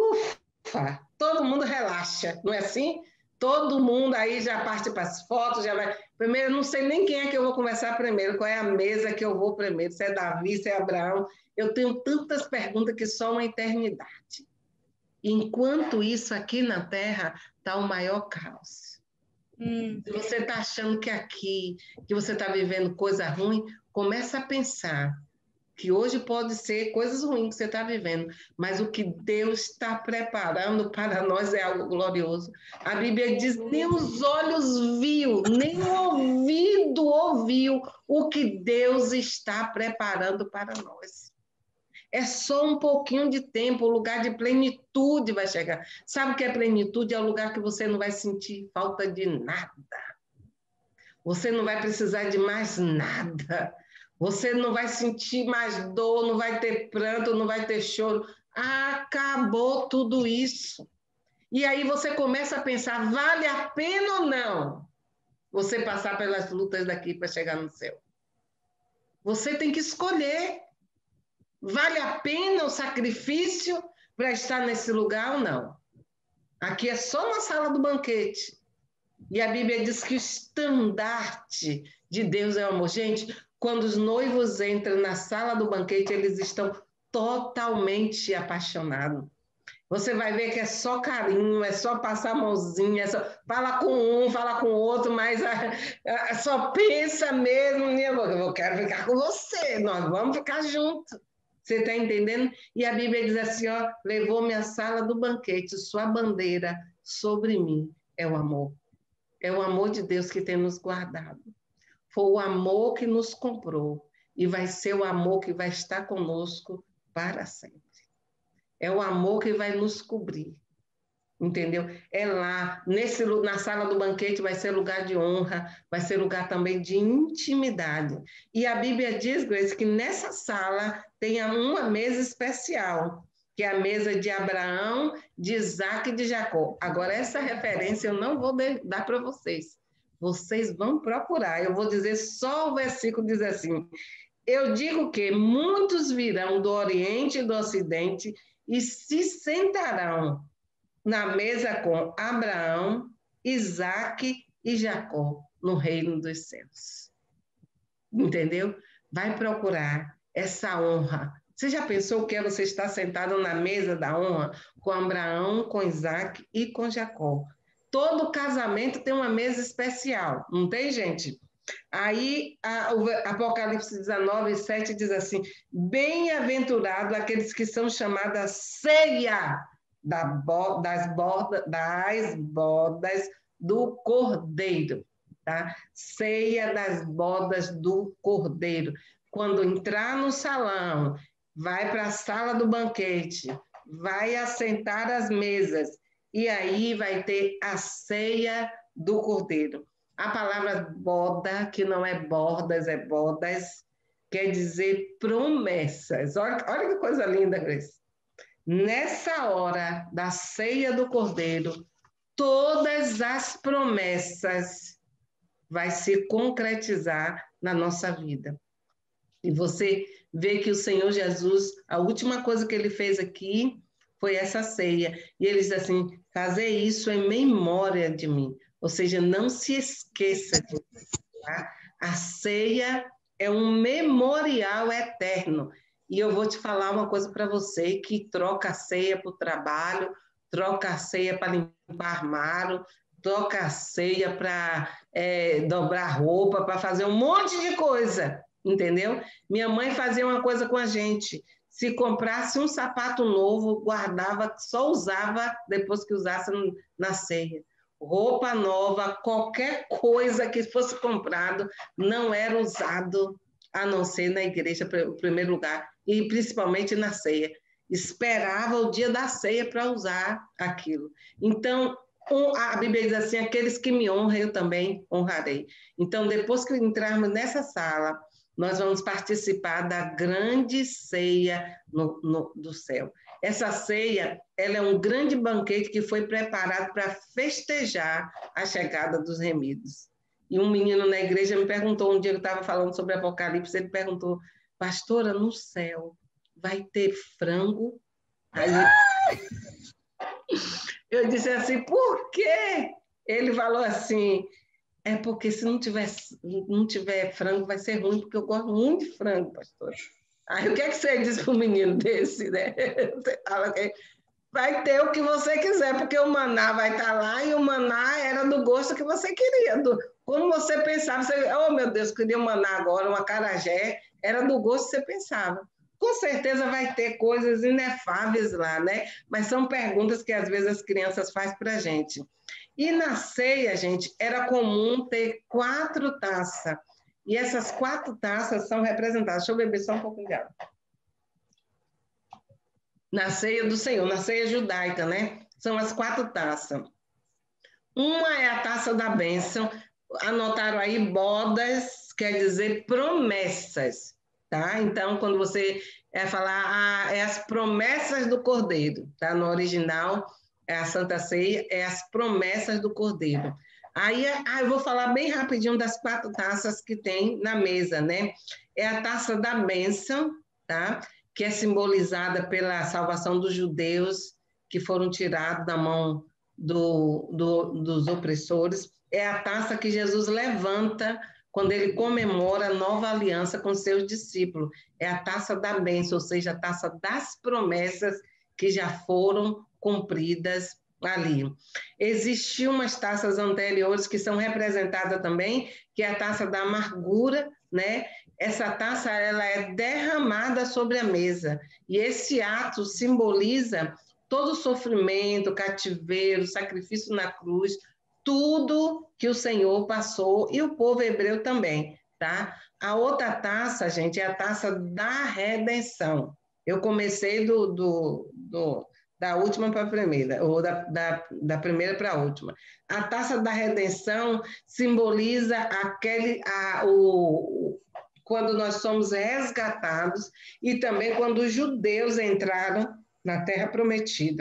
Ufa! Todo mundo relaxa, não é assim? Todo mundo aí já parte para as fotos, já vai... Primeiro, eu não sei nem quem é que eu vou conversar primeiro, qual é a mesa que eu vou primeiro, se é Davi, se é Abraão. Eu tenho tantas perguntas que só uma eternidade. Enquanto isso, aqui na Terra, está o maior caos. Hum. Se você está achando que aqui, que você está vivendo coisa ruim, começa a pensar que hoje pode ser coisas ruins que você está vivendo, mas o que Deus está preparando para nós é algo glorioso. A Bíblia diz: nem os olhos viu, nem o ouvido ouviu o que Deus está preparando para nós. É só um pouquinho de tempo, o lugar de plenitude vai chegar. Sabe o que é plenitude? É o lugar que você não vai sentir falta de nada. Você não vai precisar de mais nada. Você não vai sentir mais dor, não vai ter pranto, não vai ter choro. Acabou tudo isso. E aí você começa a pensar, vale a pena ou não você passar pelas lutas daqui para chegar no céu? Você tem que escolher. Vale a pena o sacrifício para estar nesse lugar ou não? Aqui é só na sala do banquete. E a Bíblia diz que o estandarte de Deus é o amor. Gente, quando os noivos entram na sala do banquete, eles estão totalmente apaixonados. Você vai ver que é só carinho, é só passar a mãozinha, é só... fala com um, fala com o outro, mas a, a, só pensa mesmo, eu quero ficar com você, nós vamos ficar juntos. Você está entendendo? E a Bíblia diz assim, ó, levou-me à sala do banquete, sua bandeira sobre mim é o amor. É o amor de Deus que tem nos guardado. Foi o amor que nos comprou e vai ser o amor que vai estar conosco para sempre. É o amor que vai nos cobrir, entendeu? É lá, nesse, na sala do banquete vai ser lugar de honra, vai ser lugar também de intimidade. E a Bíblia diz, Grace, que nessa sala tem uma mesa especial, que é a mesa de Abraão, de Isaac e de Jacó. Agora, essa referência eu não vou dar para vocês. Vocês vão procurar. Eu vou dizer só o versículo diz assim, eu digo que muitos virão do Oriente e do Ocidente e se sentarão na mesa com Abraão, Isaac e Jacó, no reino dos céus. Entendeu? Vai procurar essa honra. Você já pensou que é você estar sentado na mesa da honra com Abraão, com Isaac e com Jacó? Todo casamento tem uma mesa especial, não tem, gente? Aí, a, o Apocalipse dezenove, sete diz assim, bem-aventurado aqueles que são chamados a ceia da bo, das, borda, das bodas do Cordeiro, tá? Ceia das bodas do Cordeiro. Quando entrar no salão, vai para a sala do banquete, vai assentar as mesas, e aí vai ter a ceia do Cordeiro. A palavra boda, que não é bordas, é bodas, quer dizer promessas. Olha, olha que coisa linda, Grace. Nessa hora da ceia do Cordeiro, todas as promessas vai se concretizar na nossa vida. E você vê que o Senhor Jesus, a última coisa que ele fez aqui foi essa ceia. E ele diz assim, fazer isso em memória de mim. Ou seja, não se esqueça disso. Tá? A ceia é um memorial eterno. E eu vou te falar uma coisa para você, que troca a ceia para o trabalho, troca a ceia para limpar armário, troca a ceia para é, dobrar roupa, para fazer um monte de coisa, entendeu? Minha mãe fazia uma coisa com a gente. Se comprasse um sapato novo, guardava, só usava depois que usasse na ceia. Roupa nova, qualquer coisa que fosse comprado, não era usado, a não ser na igreja, em primeiro lugar, e principalmente na ceia. Esperava o dia da ceia para usar aquilo. Então, a Bíblia diz assim, aqueles que me honram, eu também honrarei. Então, depois que entrarmos nessa sala, nós vamos participar da grande ceia no, no, do céu. Essa ceia, ela é um grande banquete que foi preparado para festejar a chegada dos remidos. E um menino na igreja me perguntou, um dia eu estava falando sobre Apocalipse, ele perguntou, pastora, no céu vai ter frango? Aí eu disse assim, por quê? Ele falou assim, é porque se não tiver, não tiver frango vai ser ruim, porque eu gosto muito de frango, pastora. Aí o que é que você diz para um menino desse, né? Você fala que vai ter o que você quiser, porque o maná vai estar lá e o maná era do gosto que você queria. Do, como você pensava, você, oh meu Deus, queria um maná agora, um acarajé, era do gosto que você pensava. Com certeza vai ter coisas inefáveis lá, né? Mas são perguntas que às vezes as crianças fazem para a gente. E na ceia, gente, era comum ter quatro taças. E essas quatro taças são representadas. Deixa eu beber só um pouquinho de água. Na ceia do Senhor, na ceia judaica, né? São as quatro taças. Uma é a taça da bênção. anotaram aí, bodas quer dizer promessas, tá? Então, quando você é falar, ah, é as promessas do Cordeiro, tá? No original, é a Santa Ceia, é as promessas do Cordeiro. Aí, ah, eu vou falar bem rapidinho das quatro taças que tem na mesa, né? É a taça da bênção, tá? Que é simbolizada pela salvação dos judeus que foram tirados da mão do, do, dos opressores. É a taça que Jesus levanta quando ele comemora a nova aliança com seus discípulos. É a taça da bênção, ou seja, a taça das promessas que já foram cumpridas ali. Existiam umas taças anteriores que são representadas também, que é a taça da amargura, né? Essa taça ela é derramada sobre a mesa, e esse ato simboliza todo o sofrimento, cativeiro, sacrifício na cruz, tudo que o Senhor passou, e o povo hebreu também, tá? A outra taça, gente, é a taça da redenção. Eu comecei do, do, do, da última para a primeira, ou da, da, da primeira para a última. A taça da redenção simboliza aquele, a, o, quando nós somos resgatados, e também quando os judeus entraram na Terra Prometida.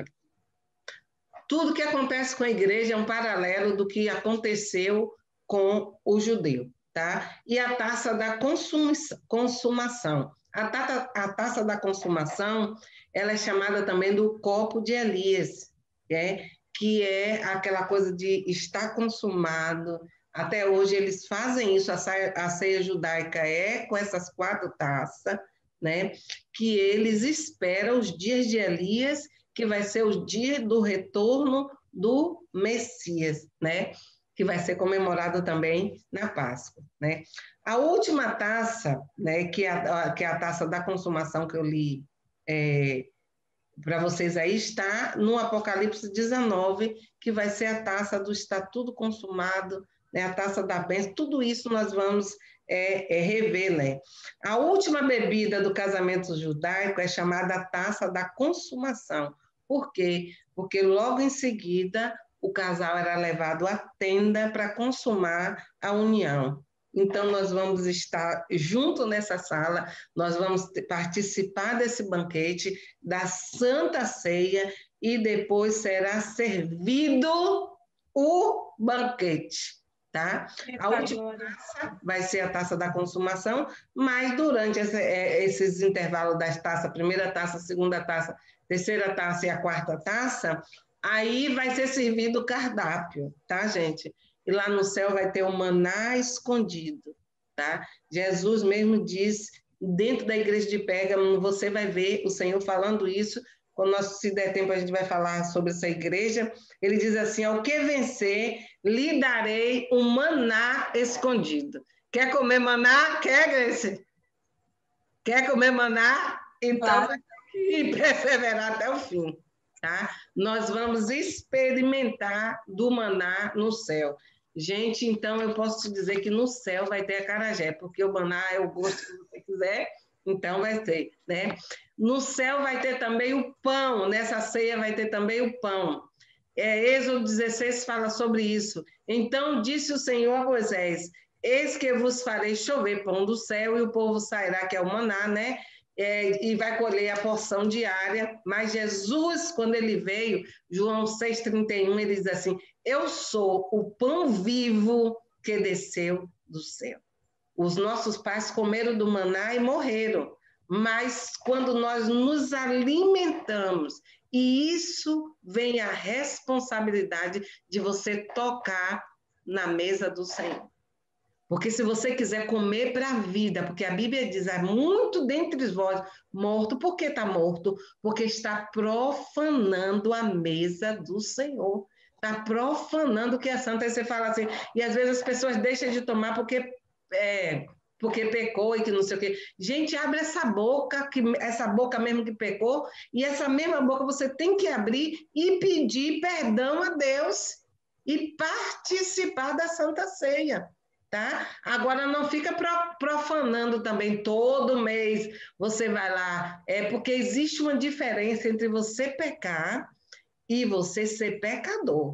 Tudo que acontece com a igreja é um paralelo do que aconteceu com o judeu, tá? E a taça da consumação. A taça, a taça da consumação, ela é chamada também do copo de Elias, né? Que é aquela coisa de estar consumado. Até hoje eles fazem isso, a ceia, a ceia judaica é com essas quatro taças, né? Que eles esperam os dias de Elias, que vai ser o dia do retorno do Messias, né? Que vai ser comemorado também na Páscoa, né? A última taça, né, que é a, que é a taça da consumação que eu li é, para vocês aí, está no Apocalipse dezenove, que vai ser a taça do está tudo consumado, né, a taça da bênção, tudo isso nós vamos é, é, rever, né? A última bebida do casamento judaico é chamada taça da consumação. Por quê? Porque logo em seguida o casal era levado à tenda para consumar a união. Então, nós vamos estar junto nessa sala, nós vamos participar desse banquete, da Santa Ceia, e depois será servido o banquete, tá? A última taça vai ser a taça da consumação, mas durante esse, esses intervalos das taças, primeira taça, segunda taça, terceira taça e a quarta taça, aí vai ser servido o cardápio, tá, gente? E lá no céu vai ter o maná escondido, tá? Jesus mesmo diz, dentro da igreja de Pérgamo, você vai ver o Senhor falando isso, quando nós, se der tempo a gente vai falar sobre essa igreja, ele diz assim, ao que vencer, lhe darei um maná escondido. Quer comer maná? Quer, Grace? Quer comer maná? Então, claro. Vai ter que perseverar até o fim, tá? Nós vamos experimentar do maná no céu. Gente, então eu posso te dizer que no céu vai ter acarajé, porque o maná é o gosto que você quiser, então vai ter, né? No céu vai ter também o pão, nessa ceia vai ter também o pão. É, Êxodo dezesseis fala sobre isso. Então disse o Senhor a Moisés, eis que vos farei chover pão do céu, e o povo sairá, que é o maná, né? É, e vai colher a porção diária, mas Jesus, quando ele veio, João seis, trinta e um, ele diz assim, eu sou o pão vivo que desceu do céu. Os nossos pais comeram do maná e morreram, mas quando nós nos alimentamos, e isso vem a responsabilidade de você tocar na mesa do Senhor. Porque se você quiser comer para a vida, porque a Bíblia diz, é muito dentre vós morto. Por que está morto? Porque está profanando a mesa do Senhor. Está profanando o que é santo. Aí você fala assim, e às vezes as pessoas deixam de tomar porque, é, porque pecou e que não sei o quê. Gente, abre essa boca, que, essa boca mesmo que pecou, e essa mesma boca você tem que abrir e pedir perdão a Deus e participar da Santa Ceia. Tá? Agora não fica profanando também todo mês, você vai lá, é porque existe uma diferença entre você pecar e você ser pecador.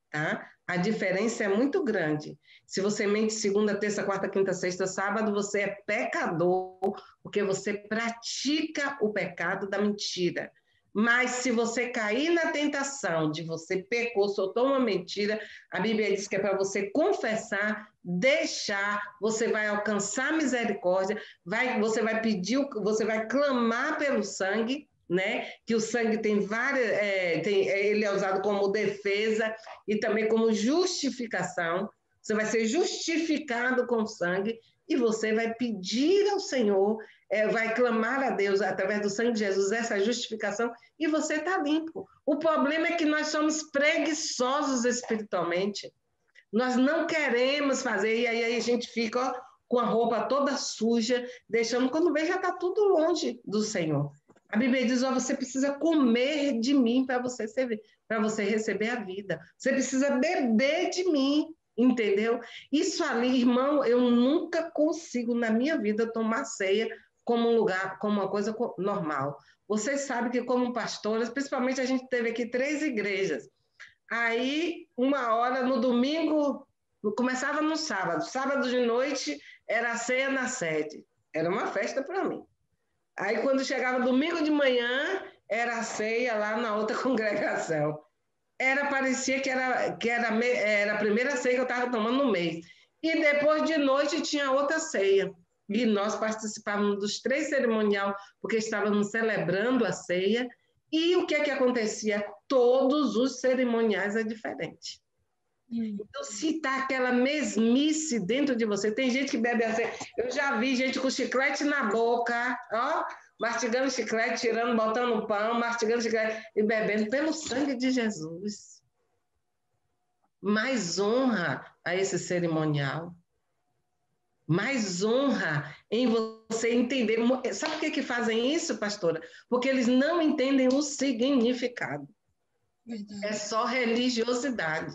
tá? A diferença é muito grande. Se você mente segunda, terça, quarta, quinta, sexta, sábado, você é pecador, porque você pratica o pecado da mentira. Mas se você cair na tentação de você pecou, soltou uma mentira, a Bíblia diz que é para você confessar, deixar, você vai alcançar misericórdia, vai, você vai pedir, você vai clamar pelo sangue, né? Que o sangue tem várias, é, tem, ele é usado como defesa e também como justificação. Você vai ser justificado com sangue e você vai pedir ao Senhor, é, vai clamar a Deus através do sangue de Jesus essa justificação e você está limpo. O problema é que nós somos preguiçosos espiritualmente. Nós não queremos fazer e aí a gente fica ó, com a roupa toda suja, deixando quando vê já está tudo longe do Senhor. A Bíblia diz, ó, você precisa comer de mim para você, para você receber a vida. Você precisa beber de mim, entendeu? Isso ali, irmão, eu nunca consigo na minha vida tomar ceia como um lugar, como uma coisa normal. Vocês sabem que como pastoras, principalmente a gente teve aqui três igrejas. Aí, uma hora no domingo, começava no sábado. Sábado de noite era a ceia na sede. Era uma festa para mim. Aí, quando chegava domingo de manhã, era a ceia lá na outra congregação. Era, parecia que era, que era, era a primeira ceia que eu estava tomando no mês. E depois de noite tinha outra ceia. E nós participávamos dos três cerimoniais, porque estávamos celebrando a ceia. E o que é que acontecia? Todos os cerimoniais é diferente. Então, se está aquela mesmice dentro de você, tem gente que bebe a ceia. Eu já vi gente com chiclete na boca, ó, mastigando chiclete, tirando, botando pão, mastigando chiclete e bebendo pelo sangue de Jesus. Mais honra a esse cerimonial. Mais honra em você entender. Sabe por que, que fazem isso, pastora? Porque eles não entendem o significado. Verdade. É só religiosidade.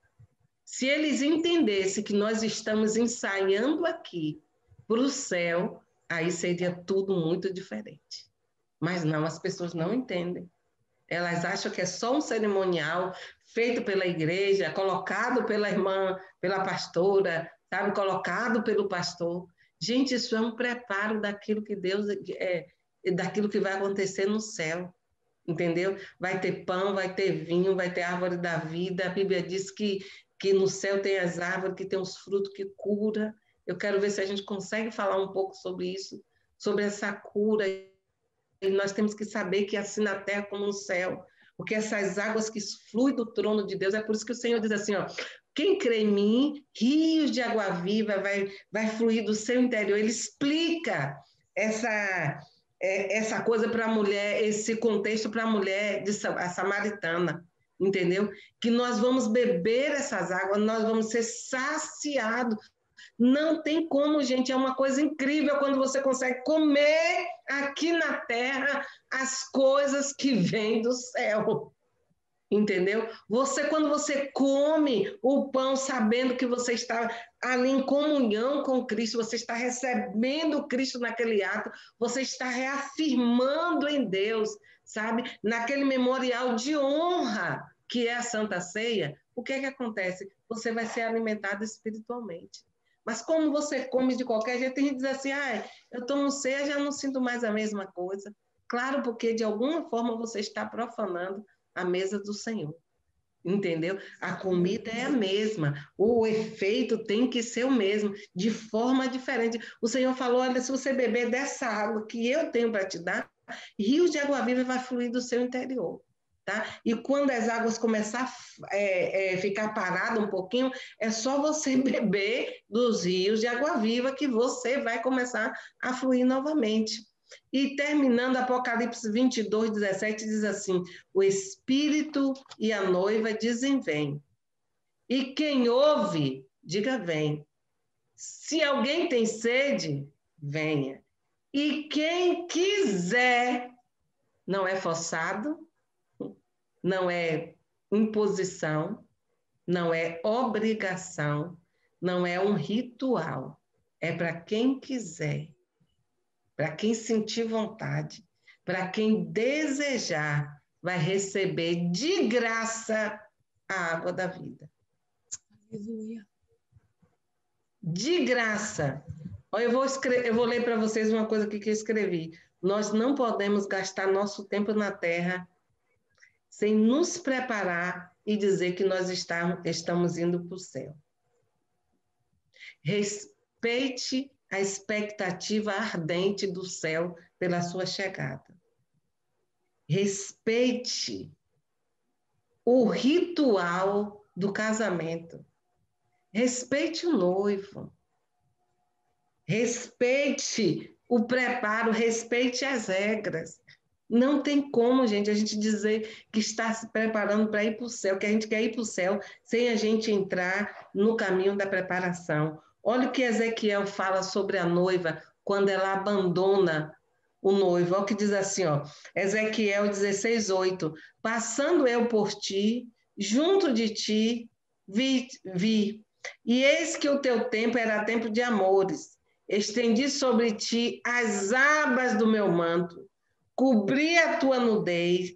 Se eles entendessem que nós estamos ensaiando aqui para o céu, aí seria tudo muito diferente. Mas não, as pessoas não entendem. Elas acham que é só um cerimonial feito pela igreja, colocado pela irmã, pela pastora, sabe, colocado pelo pastor. Gente, isso é um preparo daquilo que Deus é, daquilo que vai acontecer no céu. Entendeu? Vai ter pão, vai ter vinho, vai ter árvore da vida. A Bíblia diz que que no céu tem as árvores, que tem os frutos que cura. Eu quero ver se a gente consegue falar um pouco sobre isso, sobre essa cura. E nós temos que saber que é assim na terra como no céu, porque essas águas que fluem do trono de Deus, é por isso que o Senhor diz assim, ó, quem crê em mim, rios de água viva vai, vai fluir do seu interior. Ele explica essa, essa coisa para a mulher, esse contexto para a mulher de, a samaritana. Entendeu? Que nós vamos beber essas águas, nós vamos ser saciados. Não tem como, gente, é uma coisa incrível quando você consegue comer aqui na terra as coisas que vêm do céu. Entendeu? Você, quando você come o pão sabendo que você está ali em comunhão com Cristo, você está recebendo Cristo naquele ato, você está reafirmando em Deus, sabe? Naquele memorial de honra que é a Santa Ceia, o que é que acontece? Você vai ser alimentado espiritualmente. Mas como você come de qualquer jeito, tem gente que diz assim, ah, eu tomo ceia, já não sinto mais a mesma coisa. Claro, porque de alguma forma você está profanando a mesa do Senhor, entendeu? A comida é a mesma, o efeito tem que ser o mesmo, de forma diferente. O Senhor falou, olha, se você beber dessa água que eu tenho para te dar, rios de água viva vai fluir do seu interior. Tá? E quando as águas começar a é, é, ficar parada um pouquinho, é só você beber dos rios de água viva que você vai começar a fluir novamente. E terminando, Apocalipse vinte e dois, dezessete, diz assim, o Espírito e a noiva dizem vem. E quem ouve, diga vem. Se alguém tem sede, venha. E quem quiser, não é forçado, não é imposição, não é obrigação, não é um ritual. É para quem quiser, para quem sentir vontade, para quem desejar, vai receber de graça a água da vida. Aleluia. De graça. Eu vou, escrever, eu vou ler para vocês uma coisa aqui que eu escrevi. Nós não podemos gastar nosso tempo na terra sem nos preparar e dizer que nós estamos indo para o céu. Respeite a expectativa ardente do céu pela sua chegada. Respeite o ritual do casamento. Respeite o noivo. Respeite o preparo, respeite as regras. Não tem como, gente, a gente dizer que está se preparando para ir para o céu, que a gente quer ir para o céu sem a gente entrar no caminho da preparação. Olha o que Ezequiel fala sobre a noiva quando ela abandona o noivo. Olha o que diz assim, ó, Ezequiel dezesseis, oito. Passando eu por ti, junto de ti, vi, vi. E eis que o teu tempo era tempo de amores. Estendi sobre ti as abas do meu manto, cobri a tua nudez,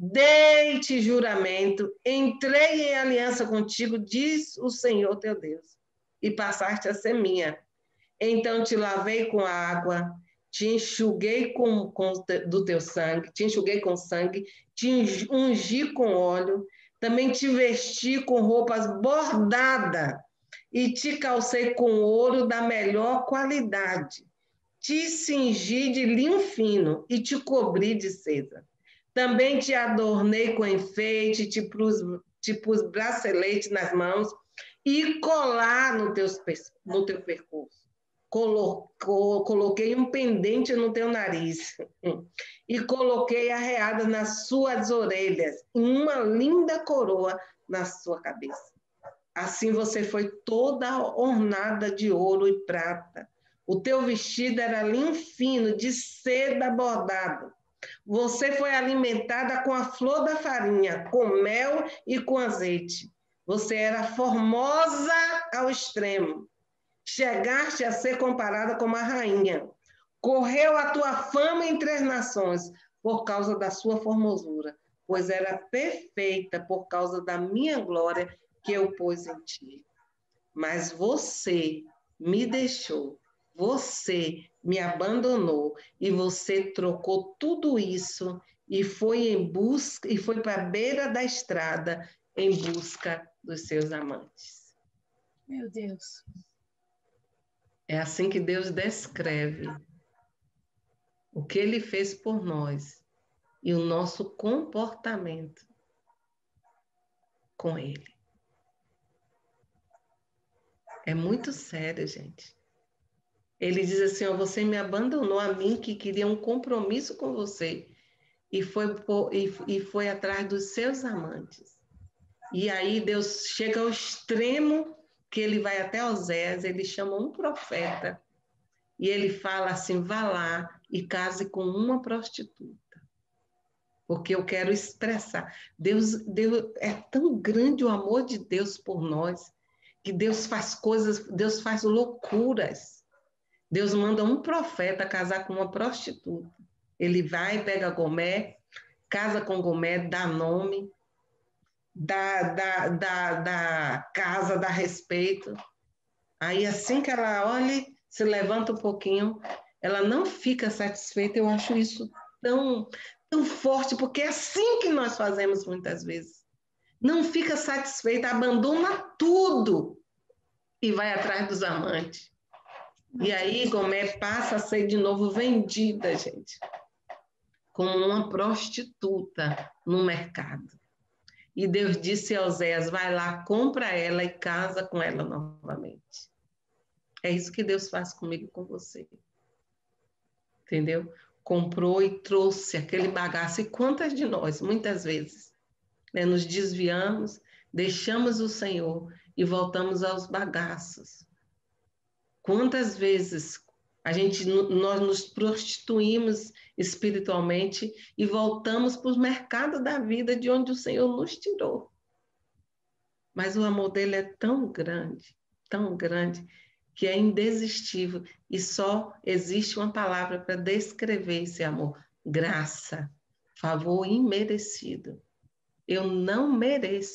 dei-te juramento, entrei em aliança contigo, diz o Senhor teu Deus, e passaste a ser minha. Então te lavei com água, te enxuguei com, com do teu sangue, te enxuguei com sangue, te ungi com óleo, também te vesti com roupas bordadas, e te calcei com ouro da melhor qualidade. Te cingi de linho fino e te cobri de seda. Também te adornei com enfeite, te pus, te pus bracelete nas mãos e colar no, teus, no teu percurso. Colocou, coloquei um pendente no teu nariz e coloquei arreada nas suas orelhas e uma linda coroa na sua cabeça. Assim você foi toda ornada de ouro e prata. O teu vestido era linho fino, de seda bordado. Você foi alimentada com a flor da farinha, com mel e com azeite. Você era formosa ao extremo. Chegaste a ser comparada com uma rainha. Correu a tua fama entre as nações por causa da sua formosura, pois era perfeita por causa da minha glória que eu pus em ti. Mas você me deixou, você me abandonou e você trocou tudo isso e foi em busca e foi para a beira da estrada em busca dos seus amantes. Meu Deus. É assim que Deus descreve o que Ele fez por nós e o nosso comportamento com Ele. É muito sério, gente. Ele diz assim, ó, você me abandonou a mim, que queria um compromisso com você, e foi, por, e, e foi atrás dos seus amantes. E aí Deus chega ao extremo, que ele vai até Oséias, ele chama um profeta, e ele fala assim, vá lá e case com uma prostituta, porque eu quero expressar. Deus, Deus, é tão grande o amor de Deus por nós, que Deus faz coisas, Deus faz loucuras. Deus manda um profeta casar com uma prostituta. Ele vai, pega Gomé, casa com Gomé, dá nome, dá, dá, dá, dá casa, dá respeito. Aí assim que ela olha, se levanta um pouquinho, ela não fica satisfeita. Eu acho isso tão, tão forte, porque é assim que nós fazemos muitas vezes. Não fica satisfeita, abandona tudo e vai atrás dos amantes. E aí Gomé passa a ser de novo vendida, gente, como uma prostituta no mercado. E Deus disse a Oséias, vai lá, compra ela e casa com ela novamente. É isso que Deus faz comigo e com você. Entendeu? Comprou e trouxe aquele bagaço. E quantas de nós, muitas vezes, né, nos desviamos, deixamos o Senhor e voltamos aos bagaços. Quantas vezes a gente, nós nos prostituímos espiritualmente e voltamos para o mercado da vida de onde o Senhor nos tirou. Mas o amor dele é tão grande, tão grande, que é indesistível. E só existe uma palavra para descrever esse amor. Graça, favor imerecido. Eu não mereço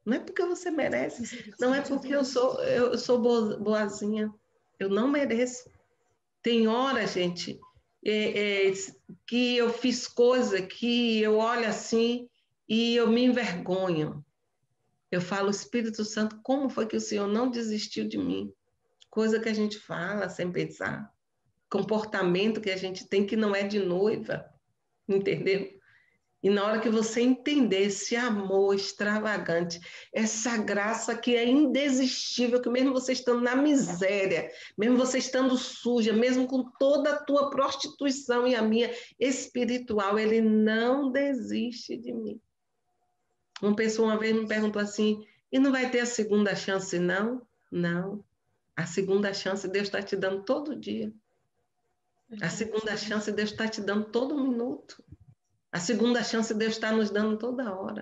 Não é porque você merece, não é porque eu sou, eu sou boazinha. Eu não mereço. Tem hora, gente, é, é, que eu fiz coisa que eu olho assim e eu me envergonho. Eu falo, Espírito Santo, como foi que o Senhor não desistiu de mim? Coisa que a gente fala sem pensar. Comportamento que a gente tem que não é de noiva, entendeu? E na hora que você entender esse amor extravagante, essa graça que é indesistível, que mesmo você estando na miséria, mesmo você estando suja, mesmo com toda a tua prostituição e a minha espiritual, ele não desiste de mim. Uma pessoa uma vez me perguntou assim, e não vai ter a segunda chance, não? Não. A segunda chance Deus está te dando todo dia. A segunda chance Deus está te dando todo minuto. A segunda chance Deus está nos dando toda hora.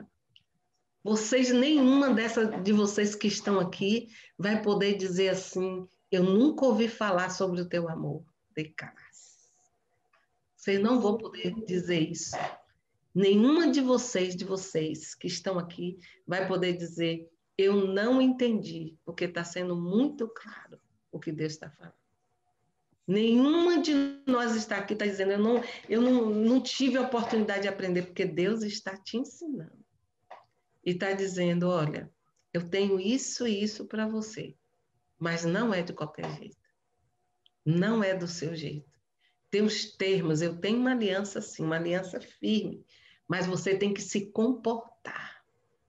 Vocês, nenhuma dessa de vocês que estão aqui vai poder dizer assim, eu nunca ouvi falar sobre o teu amor. De caras. Vocês não vão poder dizer isso. Nenhuma de vocês, de vocês que estão aqui, vai poder dizer, eu não entendi, porque está sendo muito claro o que Deus está falando. Nenhuma de nós está aqui, está dizendo, eu, não, eu não, não tive a oportunidade de aprender, porque Deus está te ensinando. E está dizendo, olha, eu tenho isso e isso para você, mas não é de qualquer jeito. Não é do seu jeito. Tem os termos, eu tenho uma aliança sim, uma aliança firme, mas você tem que se comportar.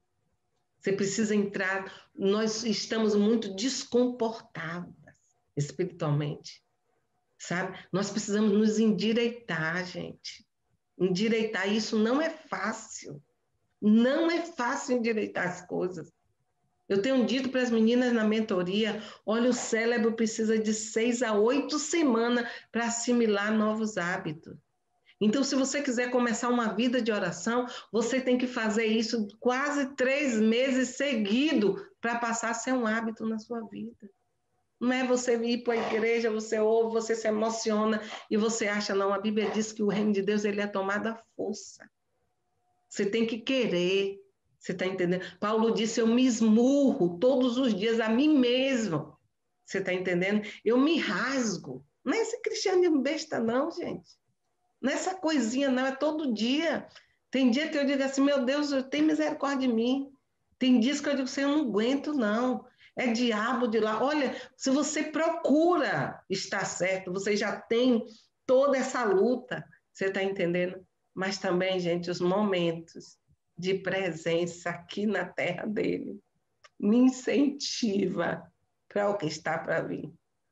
Você precisa entrar, nós estamos muito descomportadas espiritualmente. Sabe? Nós precisamos nos endireitar, gente. Endireitar, isso não é fácil. Não é fácil endireitar as coisas. Eu tenho dito para as meninas na mentoria, olha, o cérebro precisa de seis a oito semanas para assimilar novos hábitos. Então, se você quiser começar uma vida de oração, você tem que fazer isso quase três meses seguidos para passar a ser um hábito na sua vida. Não é você ir para a igreja, você ouve, você se emociona e você acha, não, a Bíblia diz que o reino de Deus ele é tomado à força. Você tem que querer, você está entendendo? Paulo disse, eu me esmurro todos os dias a mim mesmo. Você está entendendo? Eu me rasgo. Não é esse cristianismo besta não, gente. Não é essa coisinha não, é todo dia. Tem dia que eu digo assim, meu Deus, tem misericórdia de mim. Tem dias que eu digo assim, eu não aguento não. É diabo de lá. Olha, se você procura estar certo, você já tem toda essa luta, você está entendendo? Mas também, gente, os momentos de presença aqui na terra dele me incentiva para o que está para vir.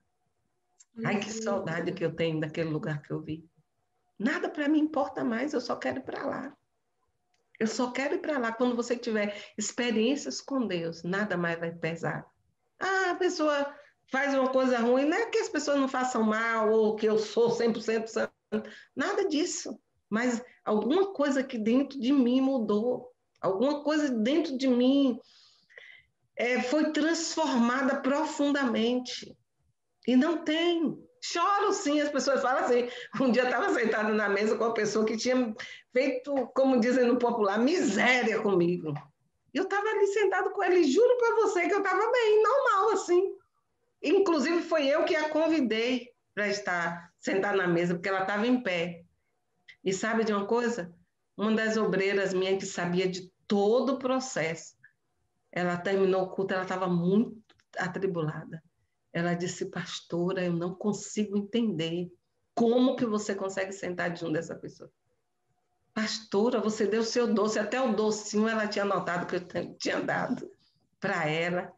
Ai, que saudade que eu tenho daquele lugar que eu vi. Nada para mim importa mais, eu só quero ir para lá. Eu só quero ir para lá. Quando você tiver experiências com Deus, nada mais vai pesar. Ah, a pessoa faz uma coisa ruim, não é que as pessoas não façam mal ou que eu sou cem por cento santo, nada disso. Mas alguma coisa aqui dentro de mim mudou. Alguma coisa dentro de mim é, foi transformada profundamente. E não tem. Choro sim, as pessoas falam assim. Um dia eu estava sentada na mesa com uma pessoa que tinha feito, como dizem no popular, miséria comigo. Eu estava ali sentado com ele, juro para você que eu estava bem, normal assim. Inclusive foi eu que a convidei para estar sentada na mesa, porque ela estava em pé. E sabe de uma coisa? Uma das obreiras minhas que sabia de todo o processo, ela terminou o culto, ela estava muito atribulada. Ela disse, pastora, eu não consigo entender como que você consegue sentar junto dessa pessoa. Pastora, você deu o seu doce, até o docinho ela tinha notado que eu tinha dado para ela.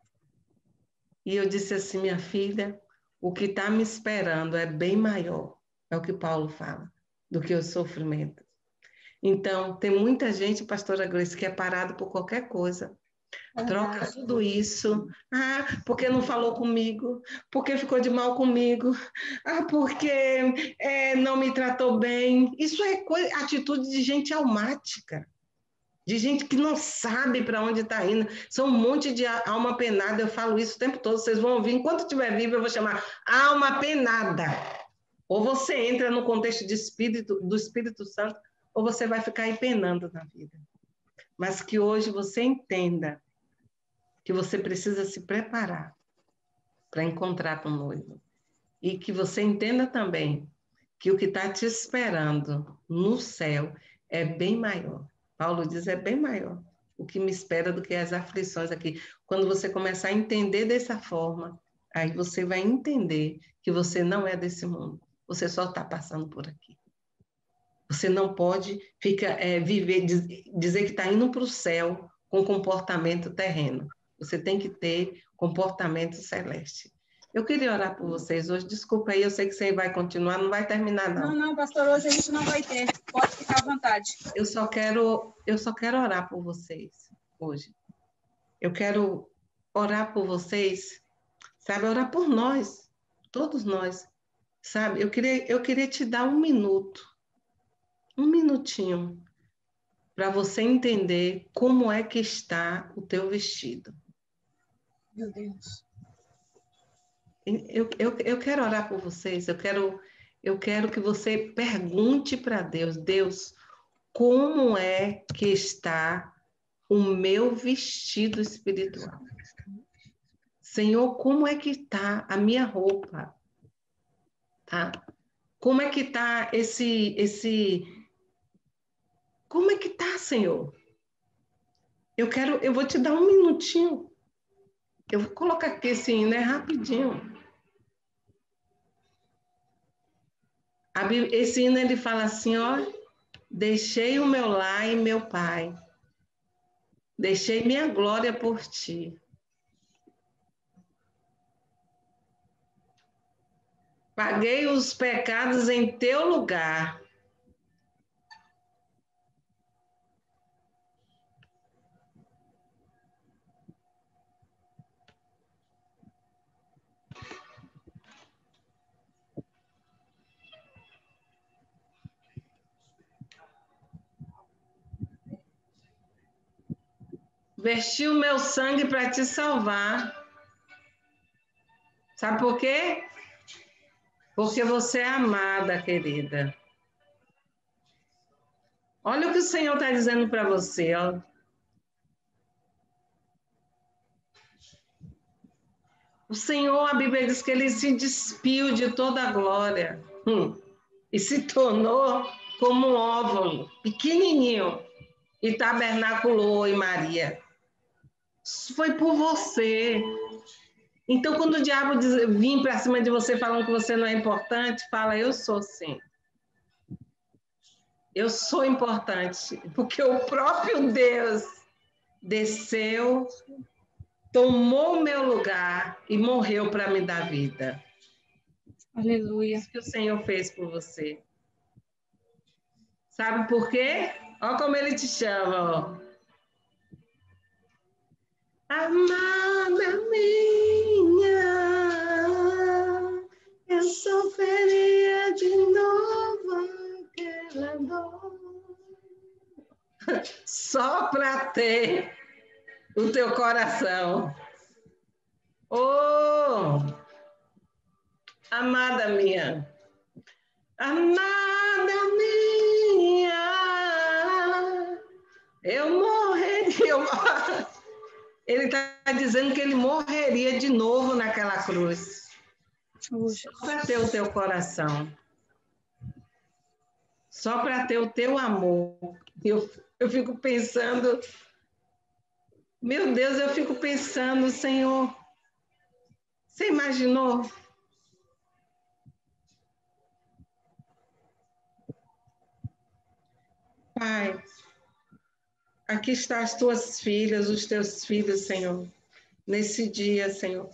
E eu disse assim, minha filha, o que está me esperando é bem maior, é o que Paulo fala, do que o sofrimento. Então, tem muita gente, pastora Grace, que é parado por qualquer coisa. Troca ah, tudo isso. Ah, porque não falou comigo? Porque ficou de mal comigo? Ah, porque é, não me tratou bem? Isso é coisa, atitude de gente almática, de gente que não sabe para onde está indo. São um monte de alma penada, eu falo isso o tempo todo, vocês vão ouvir, enquanto estiver vivo eu vou chamar alma penada. Ou você entra no contexto de espírito, do Espírito Santo, ou você vai ficar aí penando na vida. Mas que hoje você entenda que você precisa se preparar para encontrar com o noivo. E que você entenda também que o que está te esperando no céu é bem maior. Paulo diz, é bem maior o que me espera do que as aflições aqui. Quando você começar a entender dessa forma, aí você vai entender que você não é desse mundo. Você só está passando por aqui. Você não pode ficar, é, viver, diz, dizer que está indo para o céu com comportamento terreno. Você tem que ter comportamento celeste. Eu queria orar por vocês hoje. Desculpa aí, eu sei que você vai continuar, não vai terminar, não. Não, não, pastor, hoje a gente não vai ter. Pode ficar à vontade. Eu só quero, eu só quero orar por vocês hoje. Eu quero orar por vocês, sabe? Orar por nós, todos nós, sabe? Eu queria, eu queria te dar um minuto, um minutinho, para você entender como é que está o teu vestido. Meu Deus. Eu, eu, eu quero orar por vocês, eu quero, eu quero que você pergunte para Deus, Deus, como é que está o meu vestido espiritual? Senhor, como é que está a minha roupa? Tá? Como é que está esse, esse... Como é que está, Senhor? Eu quero, eu vou te dar um minutinho. Eu vou colocar aqui esse hino, é rapidinho. Esse hino, ele fala assim, ó, deixei o meu lar e meu pai, deixei minha glória por ti. Paguei os pecados em teu lugar. Verti o meu sangue para te salvar. Sabe por quê? Porque você é amada, querida. Olha o que o Senhor está dizendo para você, ó. O Senhor, a Bíblia diz que ele se despiu de toda a glória hum, e se tornou como um óvulo, pequenininho, e tabernaculou em Maria. Isso foi por você. Então, quando o diabo diz, vir para cima de você falando que você não é importante, fala, eu sou sim. Eu sou importante, porque o próprio Deus desceu, tomou o meu lugar e morreu para me dar vida. Aleluia. Isso que o Senhor fez por você. Sabe por quê? Olha como ele te chama, ó. Amada minha, eu sofreria de novo aquela dor. Só para ter o teu coração. Oh, amada minha, amada minha, eu morreria. Eu... Ele está dizendo que ele morreria de novo naquela cruz. Só para ter o teu coração. Só para ter o teu amor. Eu, eu fico pensando, meu Deus, eu fico pensando, Senhor, você imaginou? Pai, aqui estão as tuas filhas, os teus filhos, Senhor, nesse dia, Senhor.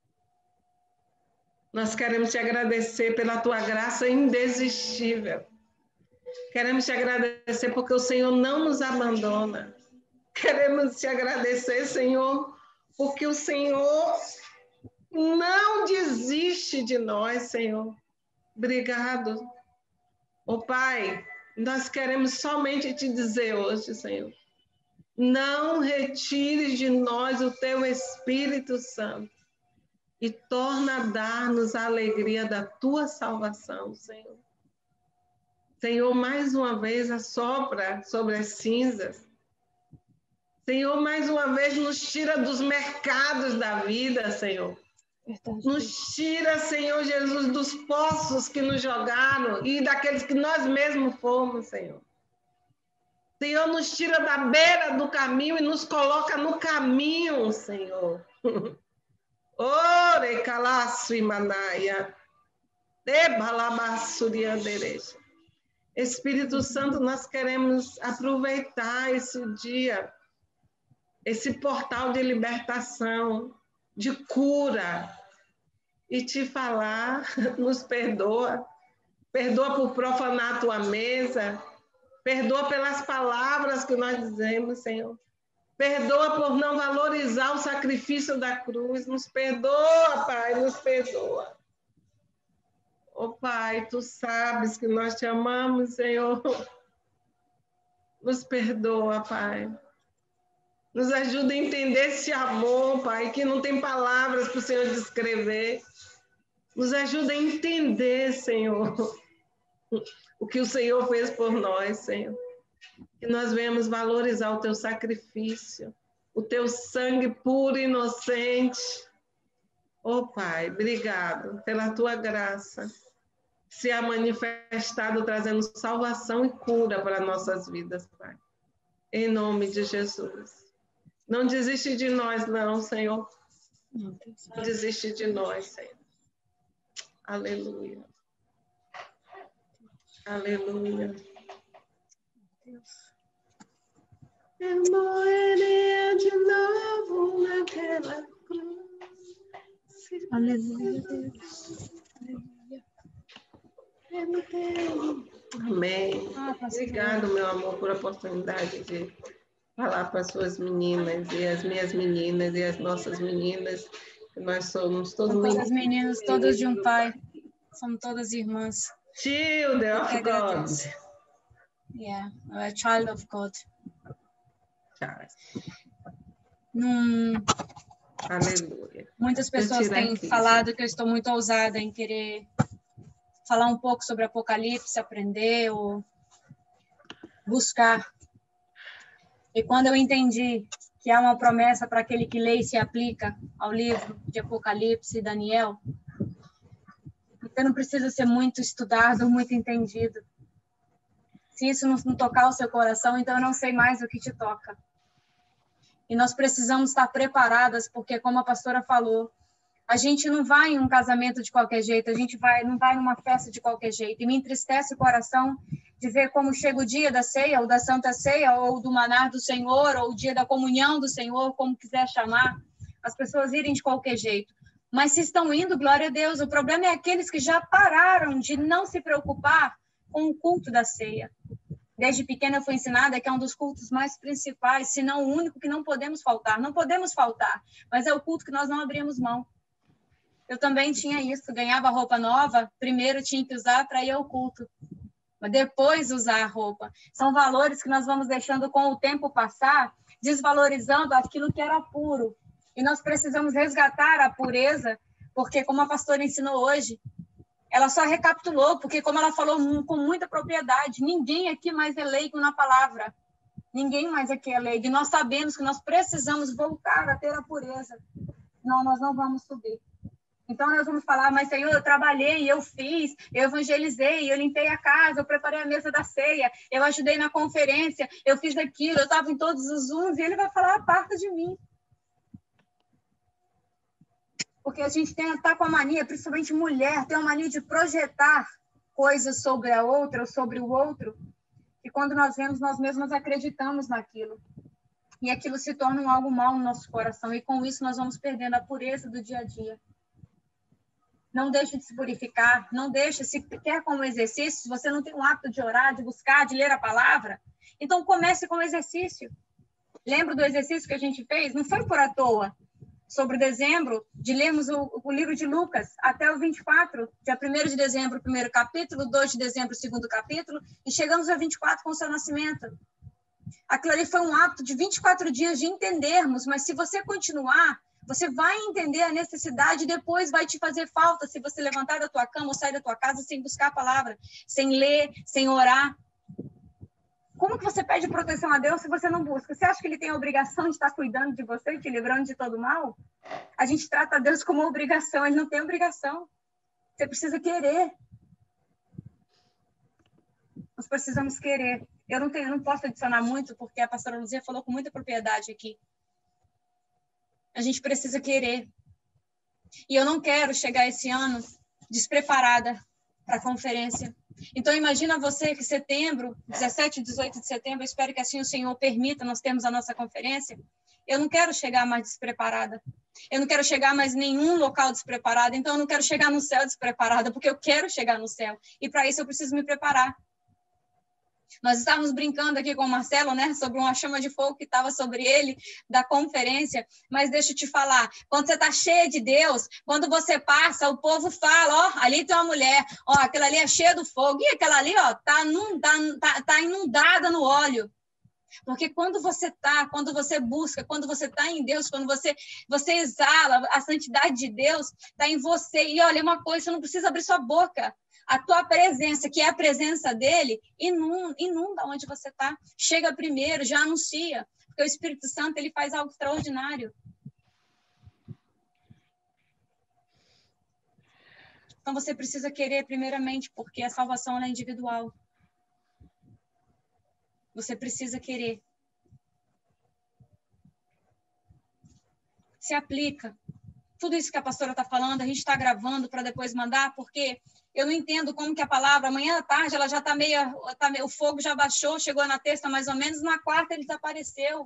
Nós queremos te agradecer pela tua graça indesistível. Queremos te agradecer porque o Senhor não nos abandona. Queremos te agradecer, Senhor, porque o Senhor não desiste de nós, Senhor. Obrigado. Ô Pai, nós queremos somente te dizer hoje, Senhor, não retires de nós o teu Espírito Santo e torna a dar-nos a alegria da tua salvação, Senhor. Senhor, mais uma vez, assopra sobre as cinzas. Senhor, mais uma vez, nos tira dos mercados da vida, Senhor. Verdade. Nos tira, Senhor Jesus, dos poços que nos jogaram e daqueles que nós mesmos fomos, Senhor. Senhor, nos tira da beira do caminho e nos coloca no caminho, Senhor. Ore calaço e manaia. Espírito Santo, nós queremos aproveitar esse dia, esse portal de libertação, de cura, e te falar, nos perdoa. Perdoa por profanar a tua mesa, perdoa pelas palavras que nós dizemos, Senhor. Perdoa por não valorizar o sacrifício da cruz. Nos perdoa, Pai, nos perdoa. Ô, oh, Pai, Tu sabes que nós Te amamos, Senhor. Nos perdoa, Pai. Nos ajuda a entender esse amor, Pai, que não tem palavras para o Senhor descrever. Nos ajuda a entender, Senhor, o que o Senhor fez por nós, Senhor. Que nós venhamos valorizar o Teu sacrifício, o Teu sangue puro e inocente. Oh, Pai, obrigado pela Tua graça. Se há manifestado trazendo salvação e cura para nossas vidas, Pai. Em nome de Jesus. Não desiste de nós, não, Senhor. Não desiste de nós, Senhor. Aleluia. Aleluia. Eu morreria de novo naquela cruz. Aleluia, Deus. Aleluia. Amém. Ah, obrigado, meu amor, por a oportunidade de falar para as suas meninas e as minhas meninas e as nossas meninas. Que nós somos todos meninos. Todas meninas, todas de um pai. Somos todas irmãs. Children of God. Yeah, a child of God. Child. Num... Aleluia. Muitas pessoas têm aqui, falado sim. Que eu estou muito ousada em querer falar um pouco sobre Apocalipse, aprender ou buscar. E quando eu entendi que há uma promessa para aquele que lê e se aplica ao livro de Apocalipse e Daniel, então não precisa ser muito estudado, muito entendido. Se isso não, não tocar o seu coração, então eu não sei mais o que te toca. E nós precisamos estar preparadas, porque como a pastora falou, a gente não vai em um casamento de qualquer jeito, a gente vai, não vai numa festa de qualquer jeito. E me entristece o coração de ver como chega o dia da ceia, ou da Santa Ceia, ou do manar do Senhor, ou o dia da comunhão do Senhor, como quiser chamar, as pessoas irem de qualquer jeito. Mas se estão indo, glória a Deus. O problema é aqueles que já pararam de não se preocupar com o culto da ceia. Desde pequena eu fui ensinada que é um dos cultos mais principais, se não o único que não podemos faltar. Não podemos faltar, mas é o culto que nós não abrimos mão. Eu também tinha isso, ganhava roupa nova, primeiro tinha que usar para ir ao culto, mas depois usar a roupa. São valores que nós vamos deixando com o tempo passar, desvalorizando aquilo que era puro. E nós precisamos resgatar a pureza, porque como a pastora ensinou hoje, ela só recapitulou, porque como ela falou com muita propriedade, ninguém aqui mais é leigo na palavra. Ninguém mais aqui é leigo. E nós sabemos que nós precisamos voltar a ter a pureza. Não, nós não vamos subir. Então, nós vamos falar, mas, Senhor, eu trabalhei, eu fiz, eu evangelizei, eu limpei a casa, eu preparei a mesa da ceia, eu ajudei na conferência, eu fiz aquilo, eu estava em todos os Zooms, e ele vai falar, aparta de mim. Porque a gente tem tá com a mania, principalmente mulher, tem uma mania de projetar coisas sobre a outra ou sobre o outro, e quando nós vemos, nós mesmos acreditamos naquilo. E aquilo se torna um algo mal no nosso coração, e com isso nós vamos perdendo a pureza do dia a dia. Não deixe de se purificar, não deixe, se quer como exercício, se você não tem um hábito de orar, de buscar, de ler a palavra, então comece com o exercício. Lembra do exercício que a gente fez? Não foi por à toa. Sobre dezembro, de lermos o, o livro de Lucas até o vinte e quatro, dia primeiro de dezembro, primeiro capítulo, dois de dezembro, segundo capítulo, e chegamos a vinte e quatro com o seu nascimento. Aquilo ali foi um hábito de vinte e quatro dias de entendermos, mas se você continuar, você vai entender a necessidade e depois vai te fazer falta se você levantar da tua cama ou sair da tua casa sem buscar a palavra, sem ler, sem orar. Como que você pede proteção a Deus se você não busca? Você acha que ele tem a obrigação de estar cuidando de você, te livrando de todo mal? A gente trata Deus como obrigação, ele não tem obrigação. Você precisa querer. Nós precisamos querer. Eu não, tenho, eu não posso adicionar muito, porque a pastora Luzia falou com muita propriedade aqui. A gente precisa querer. E eu não quero chegar esse ano despreparada para a conferência. Então, imagina você que setembro, dezessete e dezoito de setembro, eu espero que assim o Senhor permita, nós temos a nossa conferência. Eu não quero chegar mais despreparada. Eu não quero chegar mais em nenhum local despreparado. Então, eu não quero chegar no céu despreparada, porque eu quero chegar no céu. E para isso eu preciso me preparar. Nós estávamos brincando aqui com o Marcelo, né, sobre uma chama de fogo que estava sobre ele, da conferência, mas deixa eu te falar, quando você está cheia de Deus, quando você passa, o povo fala, ó, ali tem uma mulher, ó, aquela ali é cheia do fogo, e aquela ali, ó, tá, inunda, tá, tá inundada no óleo. Porque quando você está, quando você busca, quando você está em Deus, quando você, você exala, a santidade de Deus está em você. E olha, uma coisa, você não precisa abrir sua boca. A tua presença, que é a presença dele, inunda, inunda onde você está. Chega primeiro, já anuncia. Porque o Espírito Santo ele faz algo extraordinário. Então você precisa querer primeiramente, porque a salvação ela é individual. Você precisa querer. Se aplica. Tudo isso que a pastora está falando, a gente está gravando para depois mandar, porque eu não entendo como que a palavra, amanhã à tarde, ela já está meio, tá meio, o fogo já baixou, chegou na terça mais ou menos, na quarta ele desapareceu.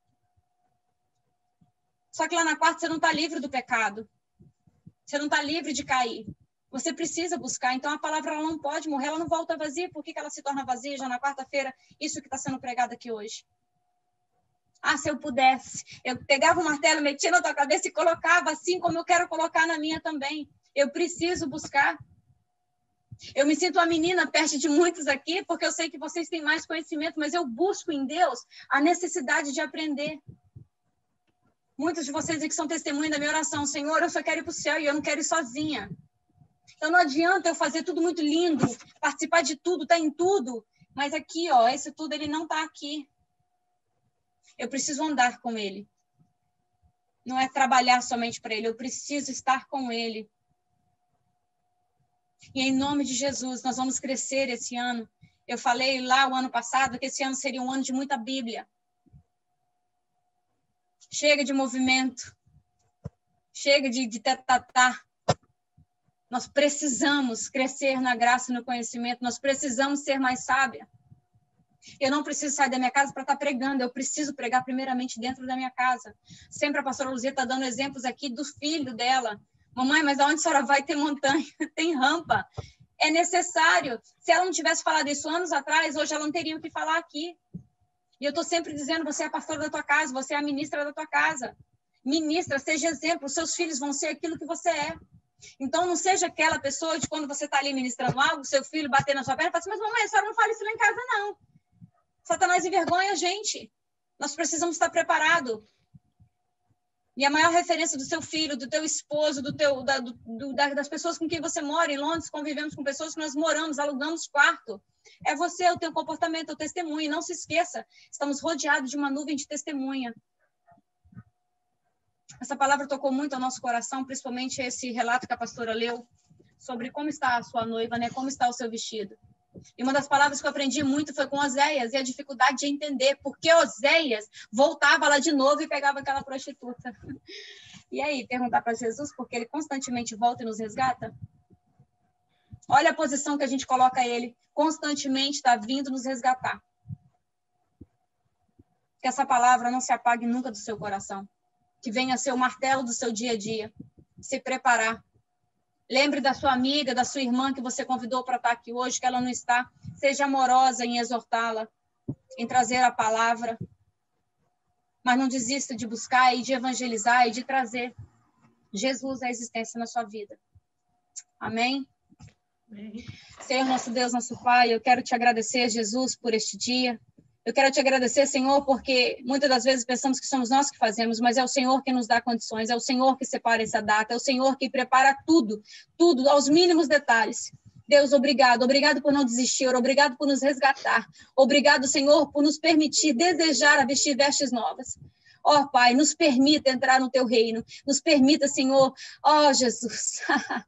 Só que lá na quarta você não está livre do pecado. Você não está livre de cair. Você precisa buscar. Então a palavra ela não pode morrer, ela não volta vazia. Por que que ela se torna vazia já na quarta-feira? Isso que está sendo pregado aqui hoje. Ah, se eu pudesse, eu pegava o martelo, metia na tua cabeça e colocava assim como eu quero colocar na minha também. Eu preciso buscar. Eu me sinto uma menina perto de muitos aqui, porque eu sei que vocês têm mais conhecimento, mas eu busco em Deus a necessidade de aprender. Muitos de vocês aqui são testemunhas da minha oração. Senhor, eu só quero ir para o céu e eu não quero ir sozinha. Então não adianta eu fazer tudo muito lindo, participar de tudo, estar tá em tudo, mas aqui, ó, esse tudo ele não está aqui. Eu preciso andar com ele. Não é trabalhar somente para ele, eu preciso estar com ele. E em nome de Jesus, nós vamos crescer esse ano. Eu falei lá o ano passado que esse ano seria um ano de muita Bíblia. Chega de movimento. Chega de, de tatatá. Nós precisamos crescer na graça e no conhecimento. Nós precisamos ser mais sábia. Eu não preciso sair da minha casa para estar pregando, eu preciso pregar primeiramente dentro da minha casa. Sempre a pastora Luzia está dando exemplos aqui do filho dela. Mamãe, mas aonde a senhora vai ter montanha? Tem rampa. É necessário. Se ela não tivesse falado isso anos atrás, hoje ela não teria o que falar aqui. E eu estou sempre dizendo, você é a pastora da tua casa, você é a ministra da tua casa. Ministra, seja exemplo, os seus filhos vão ser aquilo que você é. Então, não seja aquela pessoa de quando você está ali ministrando algo, seu filho bater na sua perna e fala assim, mas mamãe, a senhora não fala isso lá em casa, não. Satanás envergonha a gente. Nós precisamos estar preparados. E a maior referência do seu filho, do teu esposo, do teu, da, do, da, das pessoas com quem você mora. Em Londres, convivemos com pessoas que nós moramos, alugamos quarto. É você, o teu comportamento, o testemunho. E não se esqueça, estamos rodeados de uma nuvem de testemunha. Essa palavra tocou muito ao nosso coração, principalmente esse relato que a pastora leu, sobre como está a sua noiva, né? Como está o seu vestido. E uma das palavras que eu aprendi muito foi com Oséias e a dificuldade de entender porque Oséias voltava lá de novo e pegava aquela prostituta. E aí, perguntar para Jesus porque ele constantemente volta e nos resgata? Olha a posição que a gente coloca ele, constantemente está vindo nos resgatar. Que essa palavra não se apague nunca do seu coração. Que venha a ser o martelo do seu dia a dia. Se preparar. Lembre da sua amiga, da sua irmã que você convidou para estar aqui hoje, que ela não está. Seja amorosa em exortá-la, em trazer a palavra. Mas não desista de buscar e de evangelizar e de trazer Jesus à existência na sua vida. Amém? Amém. Senhor, nosso Deus, nosso Pai, eu quero te agradecer, Jesus, por este dia. Eu quero te agradecer, Senhor, porque muitas das vezes pensamos que somos nós que fazemos, mas é o Senhor que nos dá condições, é o Senhor que separa essa data, é o Senhor que prepara tudo, tudo, aos mínimos detalhes. Deus, obrigado. Obrigado por não desistir. Obrigado por nos resgatar. Obrigado, Senhor, por nos permitir desejar a vestir vestes novas. Ó, oh, Pai, nos permita entrar no teu reino. Nos permita, Senhor, ó, oh, Jesus.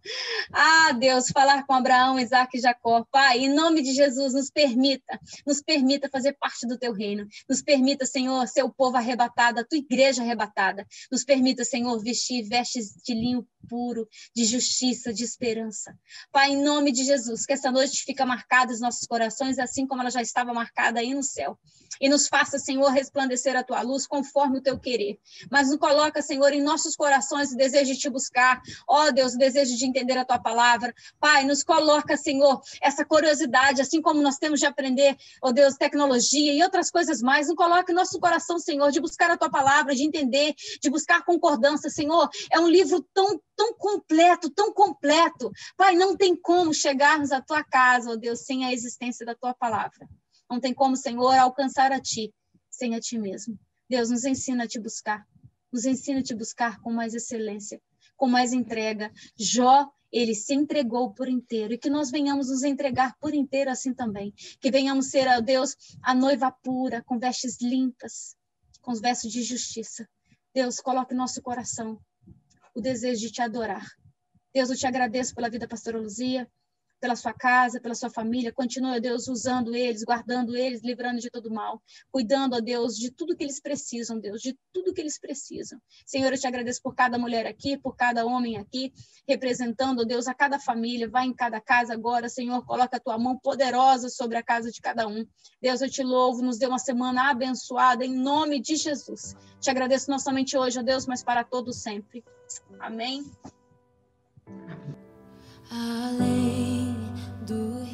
Ah, Deus, falar com Abraão, Isaac e Jacó. Pai, em nome de Jesus, nos permita, nos permita fazer parte do teu reino. Nos permita, Senhor, ser o povo arrebatado, a tua igreja arrebatada. Nos permita, Senhor, vestir vestes de linho puro, de justiça, de esperança. Pai, em nome de Jesus, que essa noite fica marcada nos nossos corações, assim como ela já estava marcada aí no céu. E nos faça, Senhor, resplandecer a tua luz conforme o teu querer. Mas nos coloca, Senhor, em nossos corações o desejo de te buscar. Ó, Deus, o desejo de entender a tua palavra. Pai, nos coloca, Senhor, essa curiosidade, assim como nós temos de aprender, ó Deus, tecnologia e outras coisas mais. Nos coloca em nosso coração, Senhor, de buscar a tua palavra, de entender, de buscar concordância, Senhor. É um livro tão, tão completo, tão completo. Pai, não tem como chegarmos à tua casa, ó Deus, sem a existência da tua palavra. Não tem como, Senhor, alcançar a ti, sem a ti mesmo. Deus, nos ensina a te buscar. Nos ensina a te buscar com mais excelência, com mais entrega. Jó, ele se entregou por inteiro. E que nós venhamos nos entregar por inteiro assim também. Que venhamos ser, ó Deus, a noiva pura, com vestes limpas, com os vestes de justiça. Deus, coloque no nosso coração o desejo de te adorar. Deus, eu te agradeço pela vida da pastora Luzia, pela sua casa, pela sua família. Continua, ó Deus, usando eles, guardando eles, livrando de todo mal, cuidando, ó Deus, de tudo que eles precisam, Deus, de tudo que eles precisam. Senhor, eu te agradeço por cada mulher aqui, por cada homem aqui, representando, ó Deus, a cada família. Vai em cada casa agora, Senhor, coloca a tua mão poderosa sobre a casa de cada um. Deus, eu te louvo, nos dê uma semana abençoada, em nome de Jesus. Te agradeço não somente hoje, ó Deus, mas para todos sempre. Amém. Além do